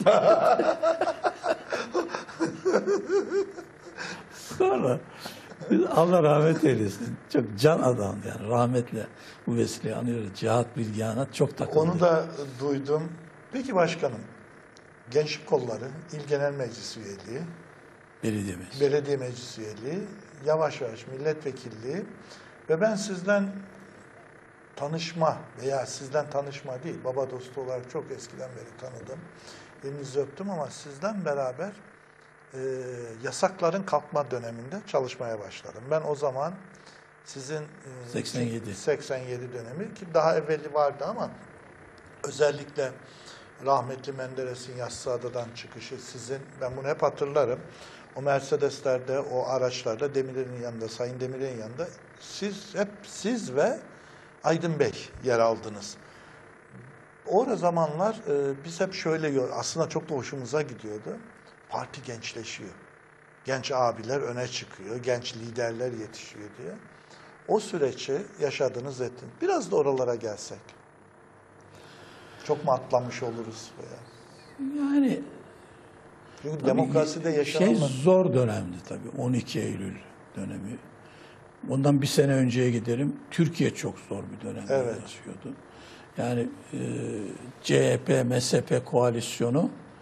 Sonra Allah rahmet eylesin. Çok can adam yani rahmetle bu vesileyi anıyoruz. Cihat Bilgehan'a çok takıldı. Onu da duydum. Peki başkanım, Gençlik Kolları, İl Genel Meclis üyeliği, Belediyemiz. belediye meclis üyeliği, yavaş yavaş milletvekilliği ve ben sizden tanışma veya sizden tanışma değil, baba dostu olarak çok eskiden beri tanıdım. Elinizi öptüm ama sizden beraber e, yasakların kalkma döneminde çalışmaya başladım. Ben o zaman sizin e, seksen yedi. seksen yedi dönemi ki daha evveli vardı ama özellikle rahmetli Menderes'in Yassıada'dan çıkışı sizin, ben bunu hep hatırlarım. O Mercedes'lerde, o araçlarda Demirel'in yanında, Sayın Demirel'in yanında siz, hep siz ve Aydın Bey yer aldınız. O zamanlar e, biz hep şöyle, aslında çok da hoşumuza gidiyordu. Parti gençleşiyor. Genç abiler öne çıkıyor, genç liderler yetişiyor diye. O süreci yaşadınız ettiniz. Biraz da oralara gelsek. Çok mu atlamış oluruz? Veya? Yani Çünkü tabii demokraside şey yaşanılmadı. zor dönemdi tabii. on iki Eylül dönemi. Ondan bir sene önceye gidelim. Türkiye çok zor bir dönemde Evet. yaşıyordu. Yani e, C H P M S P koalisyonu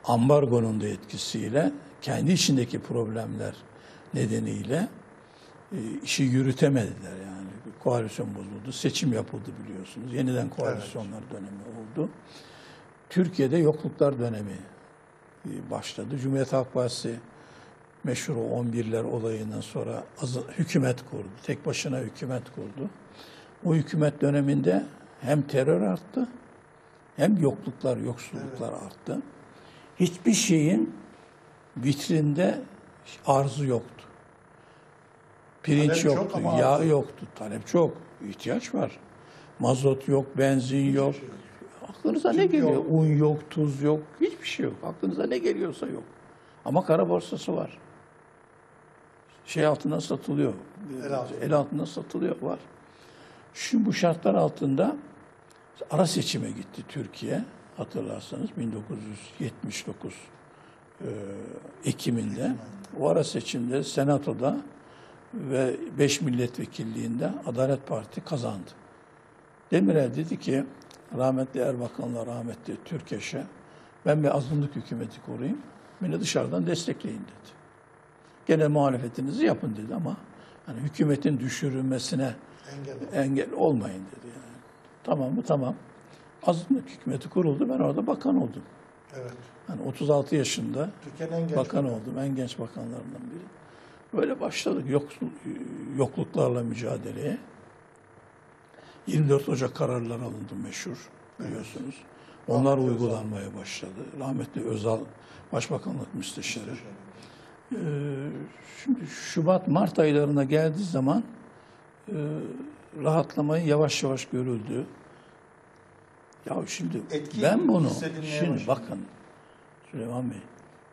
ambargonun da etkisiyle kendi içindeki problemler nedeniyle e, işi yürütemediler yani. Koalisyon bozuldu. Seçim yapıldı biliyorsunuz. Yeniden koalisyonlar evet. dönemi oldu. Türkiye'de yokluklar dönemi e, başladı. Cumhuriyet Halk Partisi meşhur o on birler olayından sonra az, hükümet kurdu. Tek başına hükümet kurdu. O hükümet döneminde hem terör arttı hem yokluklar, yoksulluklar evet. arttı. Hiçbir şeyin vitrinde arzı yoktu. Pirinç talep yoktu, yağ arzu. yoktu. Talep çok. İhtiyaç var. Mazot yok, benzin hiçbir yok. Şey yok. Aklınıza Tüm ne geliyor? Yok. Un yok, tuz yok. Hiçbir şey yok. Aklınıza ne geliyorsa yok. Ama kara borsası var. Şey altından satılıyor. El, altı. El altından satılıyor. Var. Şimdi bu şartlar altında ara seçime gitti Türkiye. Hatırlarsanız bin dokuz yüz yetmiş dokuz e, Ekim'inde. O ara seçimde Senato'da ve beş milletvekilliğinde Adalet Parti kazandı. Demirel dedi ki, rahmetli Erbakan'la rahmetli Türkeş'e, ben bir azınlık hükümeti kurayım, beni dışarıdan destekleyin dedi. Gene muhalefetinizi yapın dedi ama hani hükümetin düşürülmesine engel, engel olmayın dedi. Yani. Tamam mı? Tamam. Azınlık hükümeti kuruldu, ben orada bakan oldum. Evet. Hani otuz altı yaşında bakan bakan. oldum, en genç bakanlarından biri. Böyle başladık yoksul, yokluklarla mücadeleye. yirmi dört Ocak kararları alındı meşhur biliyorsunuz. Evet. Onlar Rahmetli uygulanmaya Özal. başladı. Rahmetli Özal Başbakanlık Müsteşarı. Ee, şimdi Şubat Mart aylarına geldiği zaman e, rahatlamayı yavaş yavaş görüldü. Ya şimdi Etki ben bunu şimdi başladı. Bakın Süleyman Bey,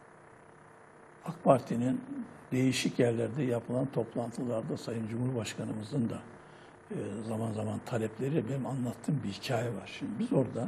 AK Parti'nin değişik yerlerde yapılan toplantılarda Sayın Cumhurbaşkanımızın da e, zaman zaman talepleri, benim anlattığım bir hikaye var. Şimdi biz orada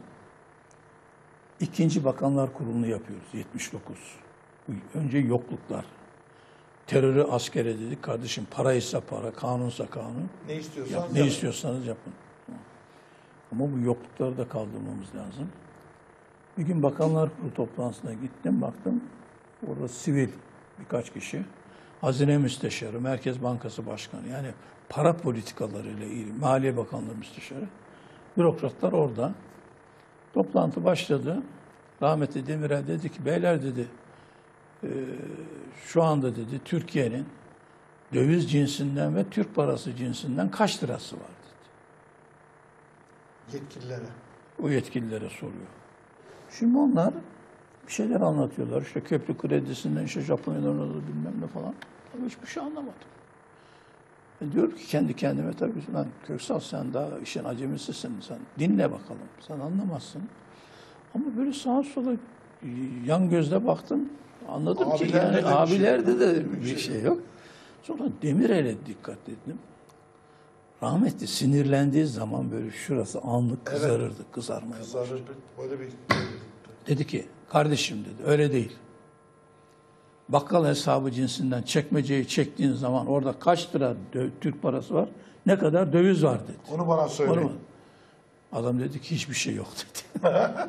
ikinci Bakanlar Kurulu'nu yapıyoruz, yetmiş dokuz. Önce yokluklar. Terörü askere dedik, kardeşim paraysa para, kanunsa kanun. Ne istiyorsanız Yap, ne istiyorsanız yapın. Ama bu yoklukları da kaldırmamız lazım. Bir gün Bakanlar Kurulu toplantısına gittim, baktım. Orada sivil birkaç kişi. Hazine Müsteşarı, Merkez Bankası Başkanı, yani para politikalarıyla ilgili, Maliye Bakanlığı Müsteşarı. Bürokratlar orada. Toplantı başladı. Rahmetli Demirel dedi ki, beyler dedi, e, şu anda dedi Türkiye'nin döviz cinsinden ve Türk parası cinsinden kaç lirası var dedi. Yetkililere. O yetkililere soruyor. Şimdi onlar bir şeyler anlatıyorlar. İşte köprü kredisinden işte Japonya'dan alır bilmem ne falan. Tabii hiçbir şey anlamadım. Ben diyorum ki kendi kendime tabii lan Köksal sen daha işin acemisisin. Sen dinle bakalım. Sen anlamazsın. Ama böyle sağa sola yan gözle baktım. Anladım Abiler ki yani abilerde de bir şey, şey yok. Sonra Demirel'e dikkat ettim. Rahmetli sinirlendiği zaman böyle şurası anlık kızarırdı, evet. kızarmaya başladı. Kızarırdı, böyle bir... Dedi ki, kardeşim dedi, öyle değil. Bakkal hesabı cinsinden çekmeceyi çektiğin zaman orada kaç lira Türk parası var, ne kadar döviz var dedi. Onu bana söyle. Onu... Adam dedi ki hiçbir şey yok dedi.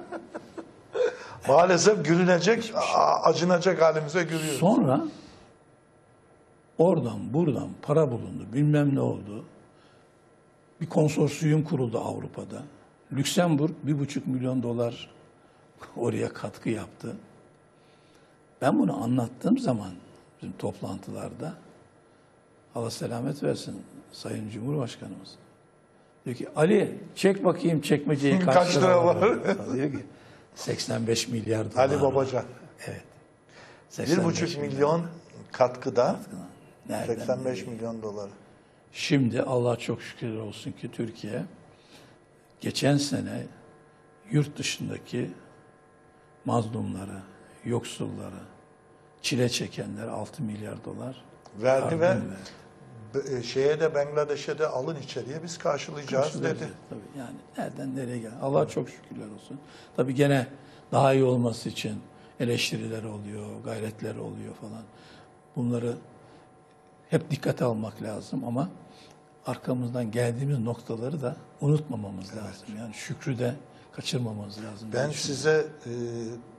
Maalesef gülünecek, acınacak halimize gülüyoruz. Sonra oradan buradan para bulundu, bilmem ne oldu. Bir konsorsiyum kuruldu Avrupa'da. Lüksemburg bir buçuk milyon dolar oraya katkı yaptı. Ben bunu anlattığım zaman bizim toplantılarda, Allah selamet versin Sayın Cumhurbaşkanımız. Diyor ki Ali çek bakayım çekmeceyi kaç, kaç lira var? var? Diyor ki seksen beş milyar dolar. Ali Babacan. Evet. bir buçuk milyon katkıda seksen beş milyon dolar. Şimdi Allah çok şükür olsun ki Türkiye geçen sene yurt dışındaki mazlumlara, yoksullara, çile çekenlere altı milyar dolar verdi ve verdi. Şeye de Bangladeş'e de alın içeriye biz karşılayacağız dedi. Tabii yani nereden nereye gel. Allah çok şükürler olsun. Tabii gene daha iyi olması için eleştiriler oluyor, gayretler oluyor falan. Bunları hep dikkate almak lazım ama arkamızdan geldiğimiz noktaları da unutmamamız evet. lazım. Yani şükrü de kaçırmamamız lazım. Ben size e,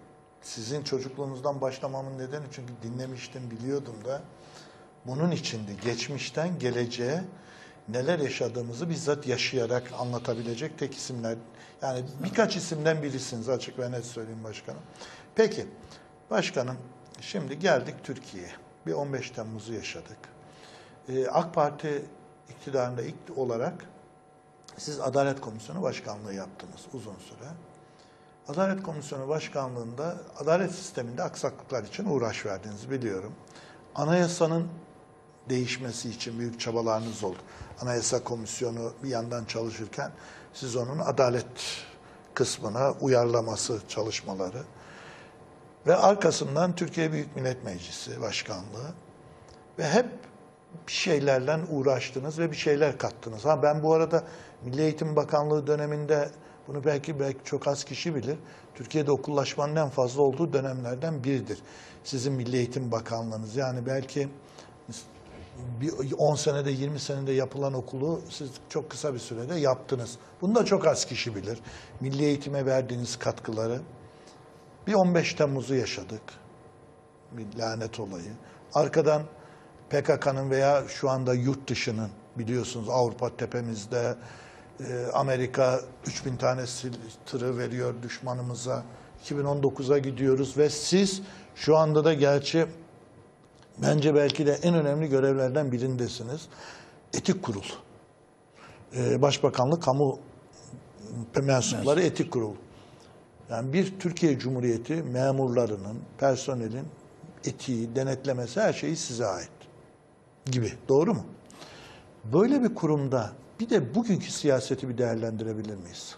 sizin çocukluğunuzdan başlamamın nedeni çünkü dinlemiştim, biliyordum da bunun içindi. Geçmişten geleceğe neler yaşadığımızı bizzat yaşayarak anlatabilecek tek isimler. Yani birkaç isimden birisiniz, açık ve net söyleyeyim başkanım. Peki başkanım, şimdi geldik Türkiye'ye. Bir on beş Temmuz'u yaşadık. Ee, AK Parti iktidarında ilk olarak siz Adalet Komisyonu Başkanlığı yaptınız uzun süre. Adalet Komisyonu Başkanlığı'nda adalet sisteminde aksaklıklar için uğraş verdiniz biliyorum. Anayasanın değişmesi için büyük çabalarınız oldu. Anayasa Komisyonu bir yandan çalışırken siz onun adalet kısmına uyarlaması çalışmaları ve arkasından Türkiye Büyük Millet Meclisi Başkanlığı ve hep bir şeylerle uğraştınız ve bir şeyler kattınız. Ha ben bu arada Milli Eğitim Bakanlığı döneminde bunu belki belki çok az kişi bilir. Türkiye'de okullaşmanın en fazla olduğu dönemlerden biridir. Sizin Milli Eğitim Bakanlığınız. Yani belki bir on senede yirmi senede yapılan okulu siz çok kısa bir sürede yaptınız. Bunu da çok az kişi bilir. Milli eğitime verdiğiniz katkıları. Bir on beş Temmuz'u yaşadık. Bir lanet olayı. Arkadan P K K'nın veya şu anda yurt dışının biliyorsunuz Avrupa tepemizde, Amerika üç bin tane tırı veriyor düşmanımıza. iki bin on dokuza gidiyoruz ve siz şu anda da gerçi bence belki de en önemli görevlerden birindesiniz. Etik Kurul. Başbakanlık Kamu Mensupları Etik Kurulu. Yani bir Türkiye Cumhuriyeti memurlarının, personelin etiği, denetlemesi her şeyi size ait gibi. Doğru mu? Böyle bir kurumda bir de bugünkü siyaseti bir değerlendirebilir miyiz?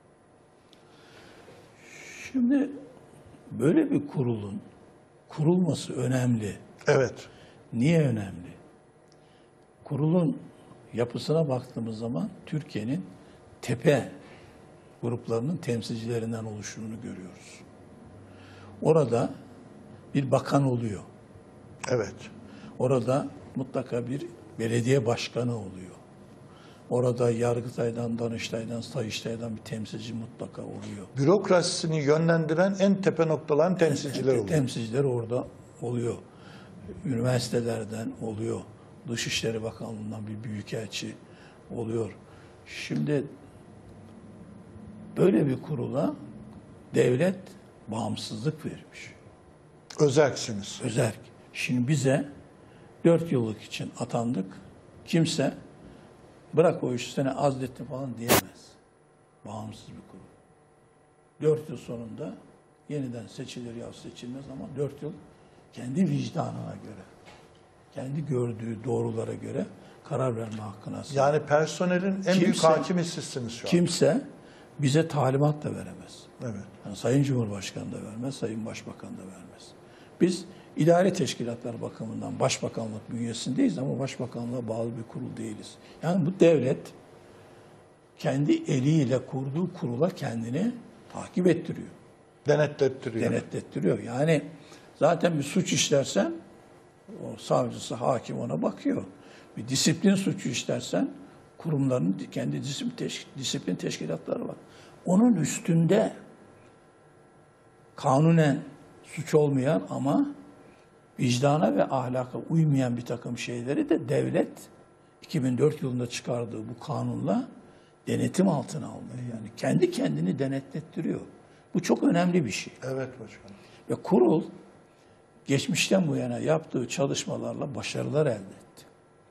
Şimdi böyle bir kurulun kurulması önemli. Evet. Niye önemli? Kurulun yapısına baktığımız zaman Türkiye'nin tepe gruplarının temsilcilerinden oluştuğunu görüyoruz. Orada bir bakan oluyor. Evet. Orada mutlaka bir belediye başkanı oluyor. Orada Yargıtay'dan, Danıştay'dan, Sayıştay'dan bir temsilci mutlaka oluyor. Bürokrasisini yönlendiren en tepe noktaların temsilciler oluyor. Temsilciler orada oluyor. Üniversitelerden oluyor. Dışişleri Bakanlığı'ndan bir büyükelçi oluyor. Şimdi böyle bir kurula devlet bağımsızlık vermiş. Özerksiniz. Özerk. Şimdi bize dört yıllık için atandık. Kimse bırak o işi sene azlettin falan diyemez. Bağımsız bir kurul. Dört yıl sonunda yeniden seçilir ya seçilmez ama dört yıl kendi vicdanına göre, kendi gördüğü doğrulara göre karar verme hakkına sahip. Yani personelin en Kimse- büyük hakimi sizsiniz şu an. Kimse bize talimat da veremez. Evet. Yani Sayın Cumhurbaşkanı da vermez, Sayın Başbakan da vermez. Biz idari teşkilatlar bakımından Başbakanlık bünyesindeyiz ama Başbakanlığa bağlı bir kurul değiliz. Yani bu devlet kendi eliyle kurduğu kurula kendini takip ettiriyor, Denetlettiriyor. denetlettiriyor. Yani zaten bir suç işlersen o savcısı, hakim ona bakıyor. Bir disiplin suçu işlersen kurumların kendi disiplin, teşk- disiplin teşkilatları var. Onun üstünde kanunen suç olmayan ama vicdana ve ahlaka uymayan bir takım şeyleri de devlet iki bin dört yılında çıkardığı bu kanunla denetim altına almıyor. Yani kendi kendini denetlettiriyor. Bu çok önemli bir şey. Evet başkanım. Ve kurul geçmişten bu yana yaptığı çalışmalarla başarılar elde etti.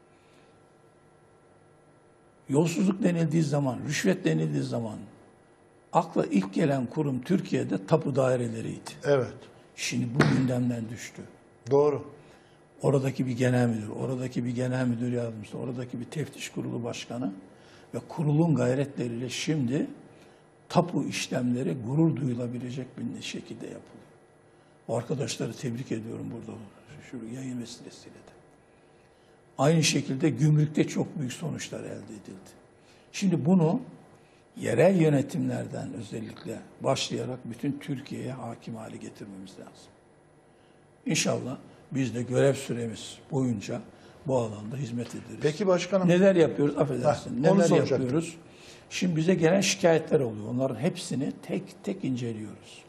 Yolsuzluk denildiği zaman, rüşvet denildiği zaman akla ilk gelen kurum Türkiye'de tapu daireleriydi. Evet. Şimdi bu gündemden düştü. Doğru. Oradaki bir genel müdür, oradaki bir genel müdür yardımcısı, oradaki bir teftiş kurulu başkanı ve kurulun gayretleriyle şimdi tapu işlemleri gurur duyulabilecek bir şekilde yapılıyor. O arkadaşları tebrik ediyorum burada şu yayın vesilesiyle de. Aynı şekilde gümrükte çok büyük sonuçlar elde edildi. Şimdi bunu yerel yönetimlerden özellikle başlayarak bütün Türkiye'ye hakim hale getirmemiz lazım. İnşallah biz de görev süremiz boyunca bu alanda hizmet ederiz. Peki başkanım. Neler yapıyoruz? Affedersin. Heh, onu Neler soracaktım. yapıyoruz? Şimdi bize gelen şikayetler oluyor. Onların hepsini tek tek inceliyoruz.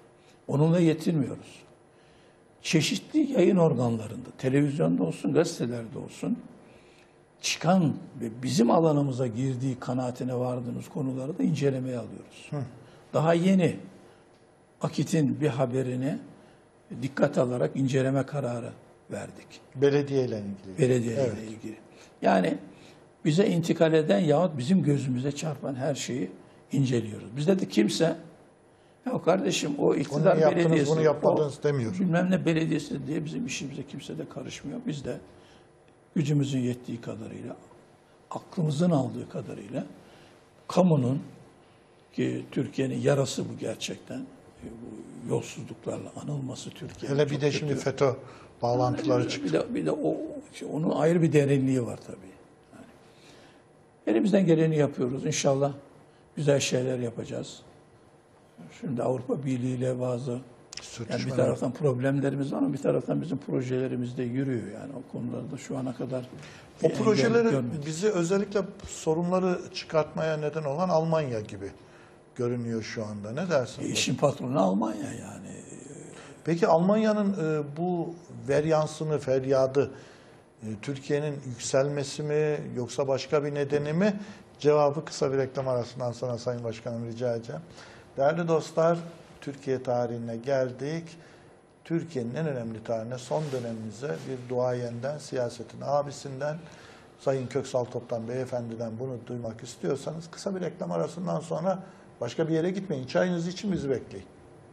Onunla yetinmiyoruz. Çeşitli yayın organlarında, televizyonda olsun, gazetelerde olsun çıkan ve bizim alanımıza girdiği kanaatine vardığımız konuları da incelemeye alıyoruz. Hı. Daha yeni Akit'in bir haberini dikkat alarak inceleme kararı verdik. Belediyeyle ilgili. Belediyeyle Evet. ilgili. Yani bize intikal eden yahut bizim gözümüze çarpan her şeyi inceliyoruz. Bizde de kimse ya kardeşim o iktidar Onu yaptınız, belediyesi, bunu yapmadınız o demiyor. bilmem ne belediyesi diye bizim işimize kimse de karışmıyor. Biz de gücümüzün yettiği kadarıyla, aklımızın aldığı kadarıyla kamunun, ki Türkiye'nin yarası bu gerçekten, bu yolsuzluklarla anılması Türkiye'nin Hele bir çok de kötü. şimdi FETÖ bağlantıları bir de, çıktı. Bir de, bir de o, onun ayrı bir derinliği var tabii. Yani elimizden geleni yapıyoruz. İnşallah güzel şeyler yapacağız. Şimdi Avrupa Birliği ile bazı yani bir taraftan problemlerimiz var ama bir taraftan bizim projelerimiz de yürüyor. Yani o konularda şu ana kadar O bir projeleri engel görmedik. bizi özellikle sorunları çıkartmaya neden olan Almanya gibi görünüyor şu anda. Ne dersin? E, işin patronu Almanya yani. Peki Almanya'nın e, bu veryansını, feryadı e, Türkiye'nin yükselmesi mi yoksa başka bir nedeni mi? Cevabı kısa bir reklam arasından sonra Sayın Başkanım rica edeceğim. Değerli dostlar, Türkiye tarihine geldik. Türkiye'nin en önemli tarihine, son dönemimize bir duayenden, siyasetin abisinden, Sayın Köksal Toptan Beyefendi'den bunu duymak istiyorsanız kısa bir reklam arasından sonra başka bir yere gitmeyin. Çayınız için bizi bekleyin.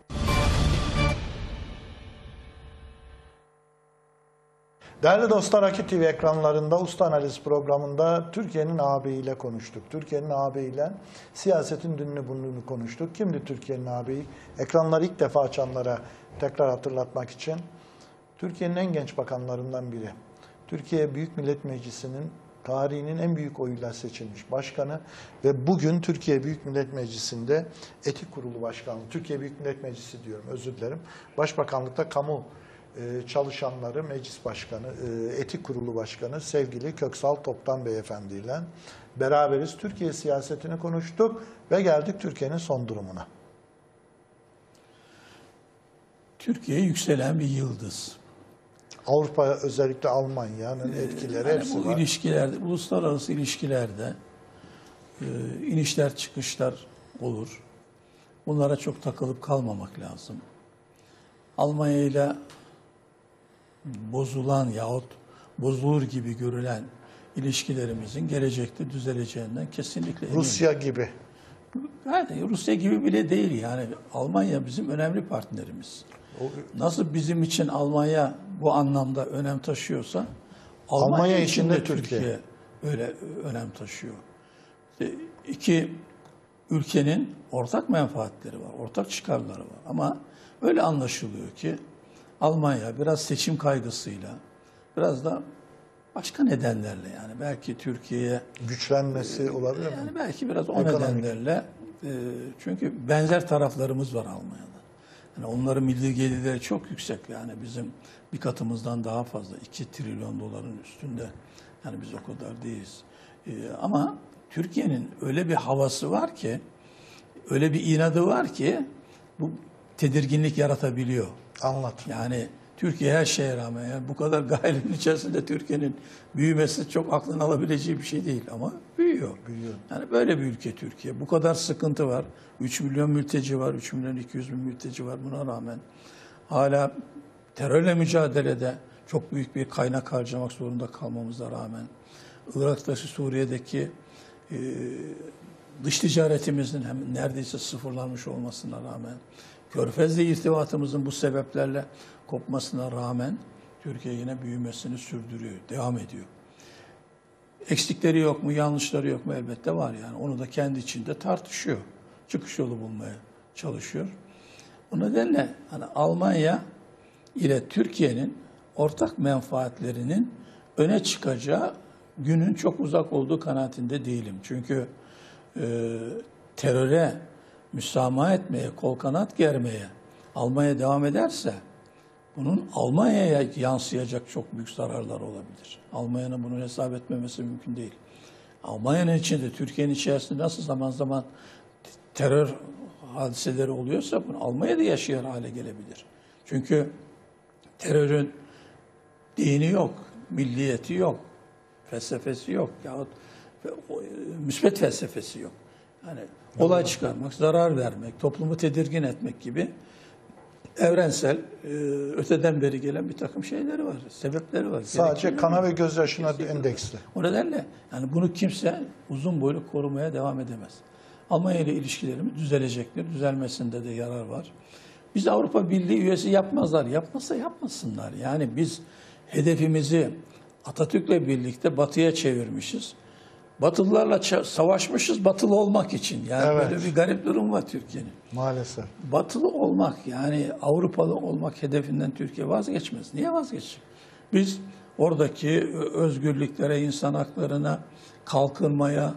Değerli dostlar, Akit T V ekranlarında Usta Analiz programında Türkiye'nin ağabeyiyle konuştuk. Türkiye'nin ağabeyiyle siyasetin dününü bugününü konuştuk. Kimdi Türkiye'nin ağabeyi? Ekranları ilk defa açanlara tekrar hatırlatmak için Türkiye'nin en genç bakanlarından biri. Türkiye Büyük Millet Meclisi'nin tarihinin en büyük oyuyla seçilmiş başkanı ve bugün Türkiye Büyük Millet Meclisi'nde Etik Kurulu Başkanı, Türkiye Büyük Millet Meclisi diyorum, özür dilerim. Başbakanlıkta kamu çalışanları Meclis Başkanı, Etik Kurulu Başkanı sevgili Köksal Toptan Beyefendi ile beraberiz. Türkiye siyasetini konuştuk ve geldik Türkiye'nin son durumuna. Türkiye yükselen bir yıldız. Avrupa, özellikle Almanya'nın etkileri Yani hepsi bu var. ilişkilerde, uluslararası ilişkilerde e, inişler çıkışlar olur. Bunlara çok takılıp kalmamak lazım. Almanya ile bozulan yahut bozulur gibi görülen ilişkilerimizin gelecekte düzeleceğinden kesinlikle eminim. Rusya gibi. Yani Rusya gibi bile değil yani. Almanya bizim önemli partnerimiz. Nasıl bizim için Almanya bu anlamda önem taşıyorsa Almanya, Almanya için için de de Türkiye, Türkiye öyle önem taşıyor. İşte iki ülkenin ortak menfaatleri var, ortak çıkarları var. Ama öyle anlaşılıyor ki Almanya biraz seçim kaygısıyla, biraz da başka nedenlerle yani belki Türkiye'ye güçlenmesi olabilir mi? yani belki biraz o Ekonomik. nedenlerle e, çünkü benzer taraflarımız var Almanya'da. Yani onların milli gelirleri çok yüksek yani bizim bir katımızdan daha fazla iki trilyon doların üstünde. Yani biz o kadar değiliz. E, ama Türkiye'nin öyle bir havası var ki, öyle bir inadı var ki bu tedirginlik yaratabiliyor. Anlat. Yani Türkiye her şeye rağmen yani bu kadar gayretin içerisinde Türkiye'nin büyümesi çok aklın alabileceği bir şey değil ama büyüyor. Büyüyor. Yani böyle bir ülke Türkiye. Bu kadar sıkıntı var. üç milyon mülteci var, üç milyon iki yüz bin mülteci var buna rağmen. Hala terörle mücadelede çok büyük bir kaynak harcamak zorunda kalmamıza rağmen. Irak'taki, Suriye'deki e, dış ticaretimizin hem neredeyse sıfırlanmış olmasına rağmen, Körfez'le irtibatımızın bu sebeplerle kopmasına rağmen Türkiye yine büyümesini sürdürüyor, devam ediyor. Eksikleri yok mu, yanlışları yok mu? Elbette var yani. Onu da kendi içinde tartışıyor. Çıkış yolu bulmaya çalışıyor. O nedenle hani Almanya ile Türkiye'nin ortak menfaatlerinin öne çıkacağı günün çok uzak olduğu kanaatinde değilim. Çünkü e, teröre müsamaha etmeye, kol kanat germeye Almanya devam ederse bunun Almanya'ya yansıyacak çok büyük zararlar olabilir. Almanya'nın bunu hesap etmemesi mümkün değil. Almanya'nın içinde, Türkiye'nin içerisinde nasıl zaman zaman terör hadiseleri oluyorsa bunu Almanya'da yaşayan hale gelebilir. Çünkü terörün dini yok, milliyeti yok, felsefesi yok yahut müsbet felsefesi yok. Yani olay çıkarmak, zarar vermek, toplumu tedirgin etmek gibi evrensel, e, öteden beri gelen bir takım şeyleri var, sebepleri var. Sadece gerekçeleri kana var. ve gözyaşına Kesinlikle. endeksli. O nedenle yani bunu kimse uzun boylu korumaya devam edemez. Almanya ile ilişkilerimiz düzelecektir. Düzelmesinde de yarar var. Biz Avrupa Birliği üyesi yapmazlar. Yapmasa yapmasınlar. Yani biz hedefimizi Atatürk'le birlikte batıya çevirmişiz. Batılılarla savaşmışız batılı olmak için. Yani Evet. böyle bir garip durum var Türkiye'nin. Maalesef. Batılı olmak yani Avrupalı olmak hedefinden Türkiye vazgeçmez. Niye vazgeçecek? Biz oradaki özgürlüklere, insan haklarına, kalkınmaya,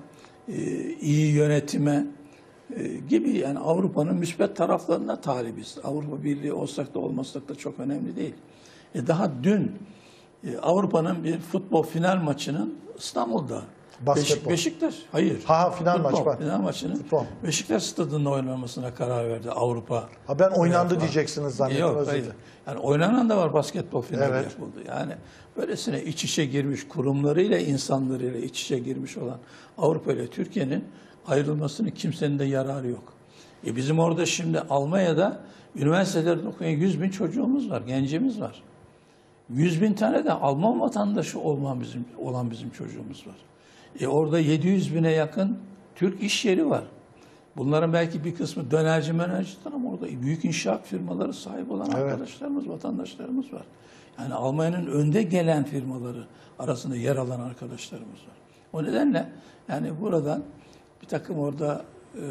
iyi yönetime gibi yani Avrupa'nın müsbet taraflarına talibiz. Avrupa Birliği olsak da olmasak da çok önemli değil. E daha dün Avrupa'nın bir futbol final maçının İstanbul'da Basketbol. Beşiktaş, hayır. Ha, final futbol, maç var. Final maçının Futbol. Beşiktaş stadında oynanmasına karar verdi Avrupa. Ha, ben oynandı Avrupa. diyeceksiniz zannettim. Yok, özür hayır. dilerim. Yani oynanan da var basketbol finali Evet. yapıldı. Yani böylesine iç içe girmiş, kurumlarıyla, insanlarıyla iç içe girmiş olan Avrupa ile Türkiye'nin ayrılmasının kimsenin de yararı yok. E bizim orada şimdi Almanya'da üniversitelerde okuyan yüz bin çocuğumuz var, gencimiz var. yüz bin tane de Alman vatandaşı olan bizim, olan bizim çocuğumuz var. E orada yedi yüz bine yakın Türk iş yeri var. Bunların belki bir kısmı dönerci menercidir ama orada büyük inşaat firmaları sahip olan Evet. arkadaşlarımız, vatandaşlarımız var. Yani Almanya'nın önde gelen firmaları arasında yer alan arkadaşlarımız var. O nedenle yani buradan bir takım orada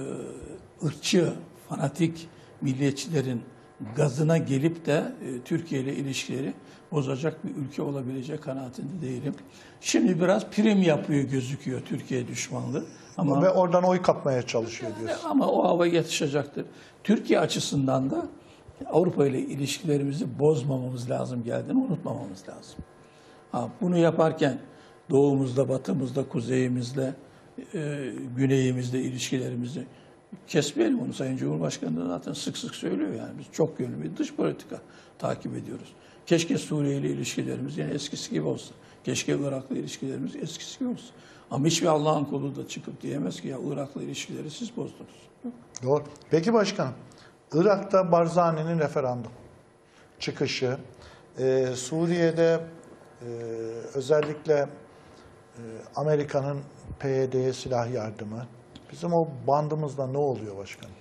e, ırkçı, fanatik milliyetçilerin gazına gelip de e, Türkiye ile ilişkileri bozacak bir ülke olabilecek kanaatinde değilim. Şimdi biraz prim yapıyor gözüküyor Türkiye düşmanlığı. Ama Ve oradan oy kapmaya çalışıyor diyorsun. ama o hava yatışacaktır. Türkiye açısından da Avrupa ile ilişkilerimizi bozmamamız lazım geldiğini unutmamamız lazım. Ha, bunu yaparken doğumuzda, batımızda, kuzeyimizde, e, güneyimizde ilişkilerimizi kesmeyelim. Onu Sayın Cumhurbaşkanı da zaten sık sık söylüyor. Yani biz çok yönlü bir dış politika takip ediyoruz. Keşke Suriye ile ilişkilerimiz yine eskisi gibi olsa. Keşke Irak'la ilişkilerimiz eskisi gibi olsa. Ama hiçbir Allah'ın kulu da çıkıp diyemez ki ya Irak'la ilişkileri siz bozdunuz. Yok. Doğru. Peki başkanım, Irak'ta Barzani'nin referandum çıkışı, e, Suriye'de e, özellikle e, Amerika'nın P Y D'ye silah yardımı, bizim o bandımızda ne oluyor başkanım?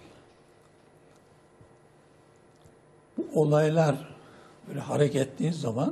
Bu olaylar böyle hareket ettiği zaman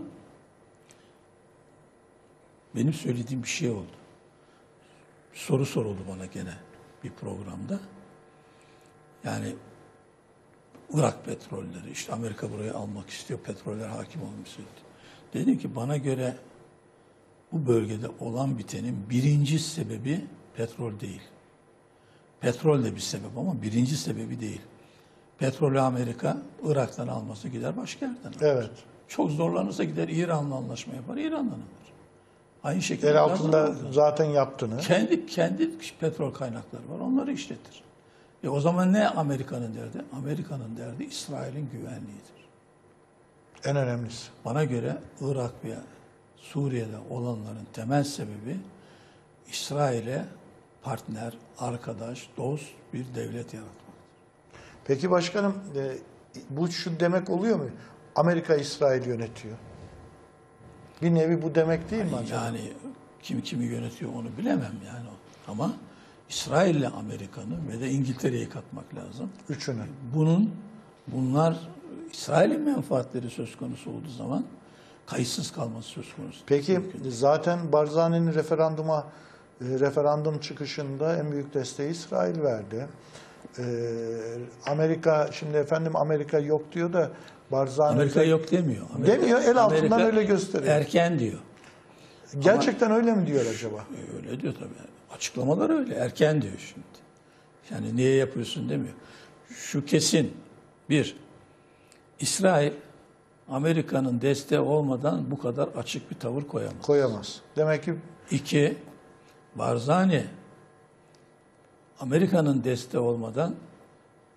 benim söylediğim bir şey oldu. Soru soruldu bana gene bir programda. Yani Irak petrolleri, işte Amerika burayı almak istiyor, petroller hakim olmak istiyor. Dedim ki bana göre bu bölgede olan bitenin birinci sebebi petrol değil. Petrol de bir sebep ama birinci sebebi değil. Petrolü Amerika Irak'tan alması gider başka yerden alır. Evet. Çok zorlanırsa gider İran'la anlaşma yapar, İran'dan alır. Aynı şekilde El altında gazdan alır. zaten yaptınız. Kendi kendi petrol kaynakları var. Onları işletir. E o zaman ne Amerika'nın derdi? Amerika'nın derdi İsrail'in güvenliğidir. En önemlisi. Bana göre Irak ve Suriye'de olanların temel sebebi İsrail'e partner, arkadaş, dost bir devlet yaratmak. Peki başkanım, e, bu şu demek oluyor mu? Amerika İsrail yönetiyor. Bir nevi bu demek değil mi acaba? Yani kim kimi yönetiyor onu bilemem yani. Ama İsrail'le Amerika'nı ve de İngiltere'yi katmak lazım. Üçünü. Bunun bunlar İsrail'in menfaatleri söz konusu olduğu zaman kayıtsız kalması söz konusu. Peki Mümkün. zaten Barzani'nin referanduma e, referandum çıkışında en büyük desteği İsrail verdi. E, Amerika şimdi efendim Amerika yok diyor da Barzani Amerika yok demiyor. Amerika, demiyor, el altından Amerika öyle gösteriyor. Erken diyor. Gerçekten öyle mi diyor acaba? E, Öyle diyor tabii. Açıklamalar öyle. Erken diyor şimdi. Yani niye yapıyorsun demiyor. Şu kesin. Bir, İsrail Amerika'nın desteği olmadan bu kadar açık bir tavır koyamaz. Koyamaz. Demek ki İki, Barzani Amerika'nın desteği olmadan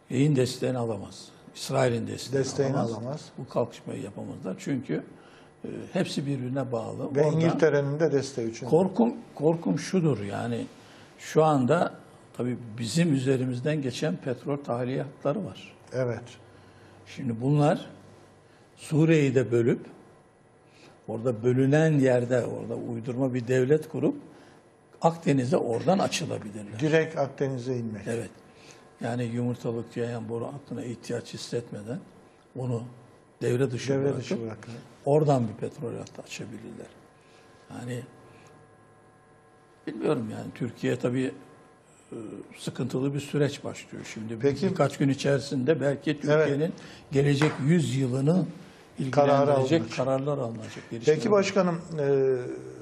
Şeyin desteğini alamaz. İsrail'in desteğini, Desteğini alamaz. alamaz. Bu kalkışmayı yapamazlar. Çünkü e, hepsi birbirine bağlı. Ve Orada İngiltere'nin de desteği için. korkum, korkum şudur yani şu anda tabii bizim üzerimizden geçen petrol tahliye hatları var. Evet. Şimdi bunlar Suriye'yi de bölüp orada bölünen yerde orada uydurma bir devlet kurup Akdeniz'e oradan açılabilirler. Direkt Akdeniz'e inmek. Evet. Yani yumurtalık yayan boru hattına ihtiyaç hissetmeden onu devre dışı Devre bırakıp dışı bırakın. oradan bir petrol hattı açabilirler. Yani bilmiyorum yani Türkiye tabii e, sıkıntılı bir süreç başlıyor. Şimdi Peki- birkaç gün içerisinde belki Türkiye'nin Evet. gelecek yüz yılını Kararı ilgilendirecek alınacak. kararlar alınacak. Peki gelişmeler başkanım, e,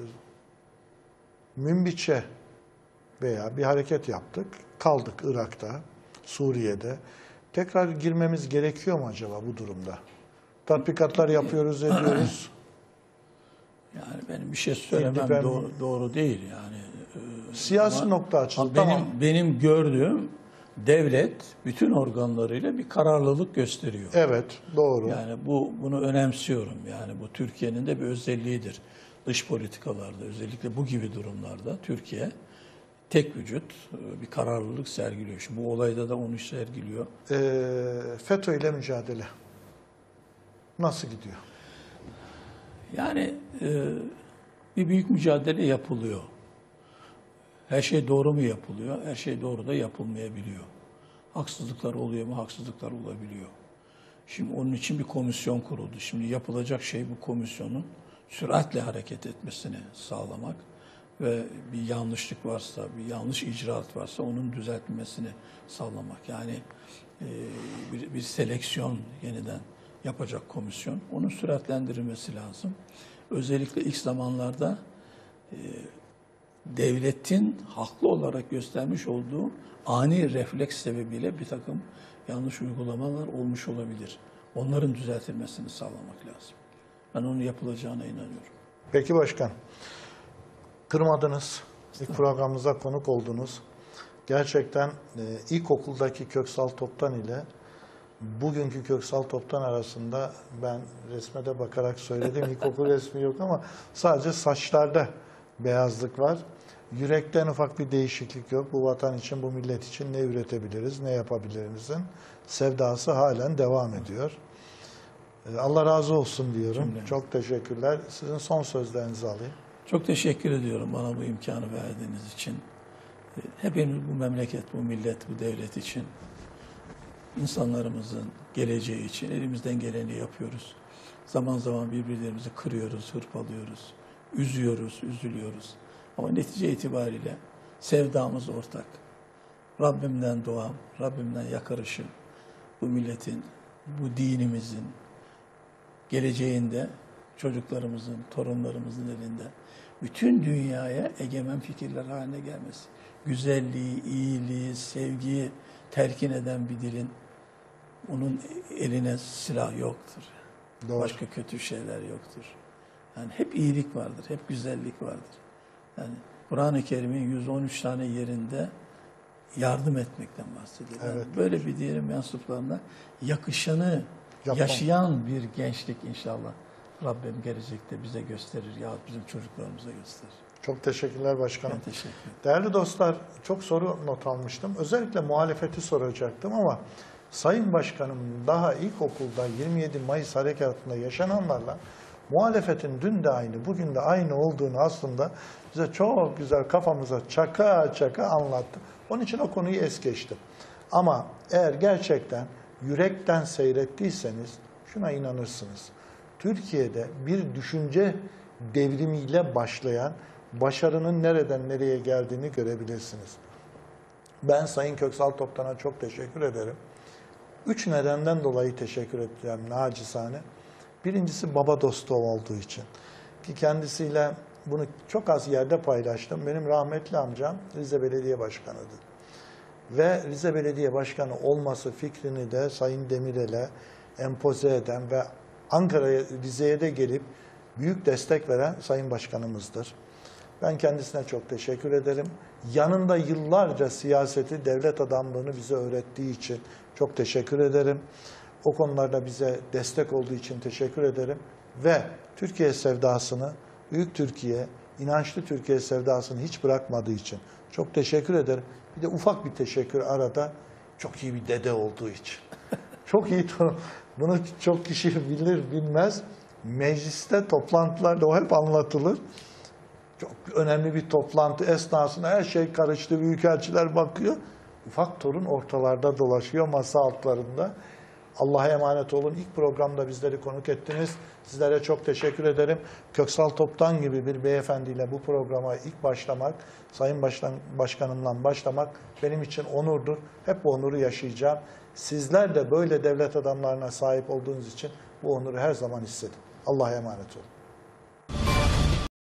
Münbiç'e veya bir hareket yaptık. Kaldık Irak'ta, Suriye'de. Tekrar girmemiz gerekiyor mu acaba bu durumda? Tatbikatlar yapıyoruz, ediyoruz. Yani benim bir şey söylemem Şimdi ben- doğru, doğru değil yani. Ee, Siyasi ama- nokta açıldı. ama benim Tamam. benim gördüğüm devlet bütün organlarıyla bir kararlılık gösteriyor. Evet, doğru. Yani bu bunu önemsiyorum. Yani bu Türkiye'nin de bir özelliğidir. Dış politikalarda özellikle bu gibi durumlarda Türkiye tek vücut e, bir kararlılık sergiliyor. Şimdi bu olayda da onu sergiliyor. E, FETÖ ile mücadele nasıl gidiyor? Yani e, bir büyük mücadele yapılıyor. Her şey doğru mu yapılıyor? Her şey doğru da yapılmayabiliyor. Haksızlıklar oluyor mu? Haksızlıklar olabiliyor. Şimdi onun için bir komisyon kuruldu. Şimdi yapılacak şey bu komisyonun süratle hareket etmesini sağlamak ve bir yanlışlık varsa, bir yanlış icraat varsa onun düzeltmesini sağlamak. Yani e, bir, bir seleksiyon yeniden yapacak komisyon. Onun süratlendirilmesi lazım. Özellikle ilk zamanlarda e, devletin haklı olarak göstermiş olduğu ani refleks sebebiyle bir takım yanlış uygulamalar olmuş olabilir. Onların düzeltilmesini sağlamak lazım. Ben onun yapılacağına inanıyorum. Peki başkan, kırmadınız. İlk programımıza konuk oldunuz. Gerçekten e, ilkokuldaki Köksal Toptan ile bugünkü Köksal Toptan arasında ben resme de bakarak söyledim. İlkokul resmi yok ama sadece saçlarda beyazlık var. Yürekten ufak bir değişiklik yok. Bu vatan için, bu millet için ne üretebiliriz, ne yapabilirimizin sevdası halen devam ediyor. E, Allah razı olsun diyorum. Cümle. Çok teşekkürler. Sizin son sözlerinizi alayım. Çok teşekkür ediyorum bana bu imkanı verdiğiniz için. Hepimiz bu memleket, bu millet, bu devlet için, insanlarımızın geleceği için elimizden geleni yapıyoruz. Zaman zaman birbirlerimizi kırıyoruz, hırpalıyoruz, üzüyoruz, üzülüyoruz. Ama netice itibariyle sevdamız ortak. Rabbimden duam, Rabbimden yakarışım bu milletin, bu dinimizin geleceğinde çocuklarımızın, torunlarımızın elinde bütün dünyaya egemen fikirler haline gelmesi. Güzelliği, iyiliği, sevgiyi telkin eden bir dilin onun eline silah yoktur. Doğru. Başka kötü şeyler yoktur. Yani hep iyilik vardır, hep güzellik vardır. Yani Kur'an-ı Kerim'in yüz on üç tane yerinde yardım etmekten bahsediyor. Yani Evet. böyle bir dinin mensuplarına yakışanı Yapmam. yaşayan bir gençlik inşallah Rabbim gelecekte bize gösterir ya bizim çocuklarımıza gösterir. Çok teşekkürler başkanım. Ben teşekkür ederim. Değerli dostlar, çok soru not almıştım. Özellikle muhalefeti soracaktım ama Sayın Başkanım daha ilkokulda yirmi yedi Mayıs harekatında yaşananlarla muhalefetin dün de aynı, bugün de aynı olduğunu aslında bize çok güzel kafamıza çaka çaka anlattı. Onun için o konuyu es geçtim. Ama eğer gerçekten yürekten seyrettiyseniz şuna inanırsınız. Türkiye'de bir düşünce devrimiyle başlayan başarının nereden nereye geldiğini görebilirsiniz. Ben Sayın Köksal Toptan'a çok teşekkür ederim. Üç nedenden dolayı teşekkür edeceğim nacizane. Birincisi baba dostu olduğu için. Ki kendisiyle bunu çok az yerde paylaştım. Benim rahmetli amcam Rize Belediye Başkanı'dır. Ve Rize Belediye Başkanı olması fikrini de Sayın Demirel'e empoze eden ve Ankara'ya, Rize'ye de gelip büyük destek veren Sayın Başkanımızdır. Ben kendisine çok teşekkür ederim. Yanında yıllarca siyaseti, devlet adamlığını bize öğrettiği için çok teşekkür ederim. O konularda bize destek olduğu için teşekkür ederim. Ve Türkiye sevdasını, büyük Türkiye, inançlı Türkiye sevdasını hiç bırakmadığı için çok teşekkür ederim. Bir de ufak bir teşekkür arada, çok iyi bir dede olduğu için. Çok iyi, bunu çok kişi bilir bilmez. Mecliste, toplantılarda o hep anlatılır. Çok önemli bir toplantı esnasında her şey karıştı, büyükelçiler bakıyor. Ufak torun ortalarda dolaşıyor, masa altlarında. Allah'a emanet olun. İlk programda bizleri konuk ettiniz. Sizlere çok teşekkür ederim. Köksal Toptan gibi bir beyefendiyle bu programa ilk başlamak, Sayın Başkan, Başkanımla başlamak benim için onurdur. Hep bu onuru yaşayacağım. Sizler de böyle devlet adamlarına sahip olduğunuz için bu onuru her zaman hissedin. Allah'a emanet olun.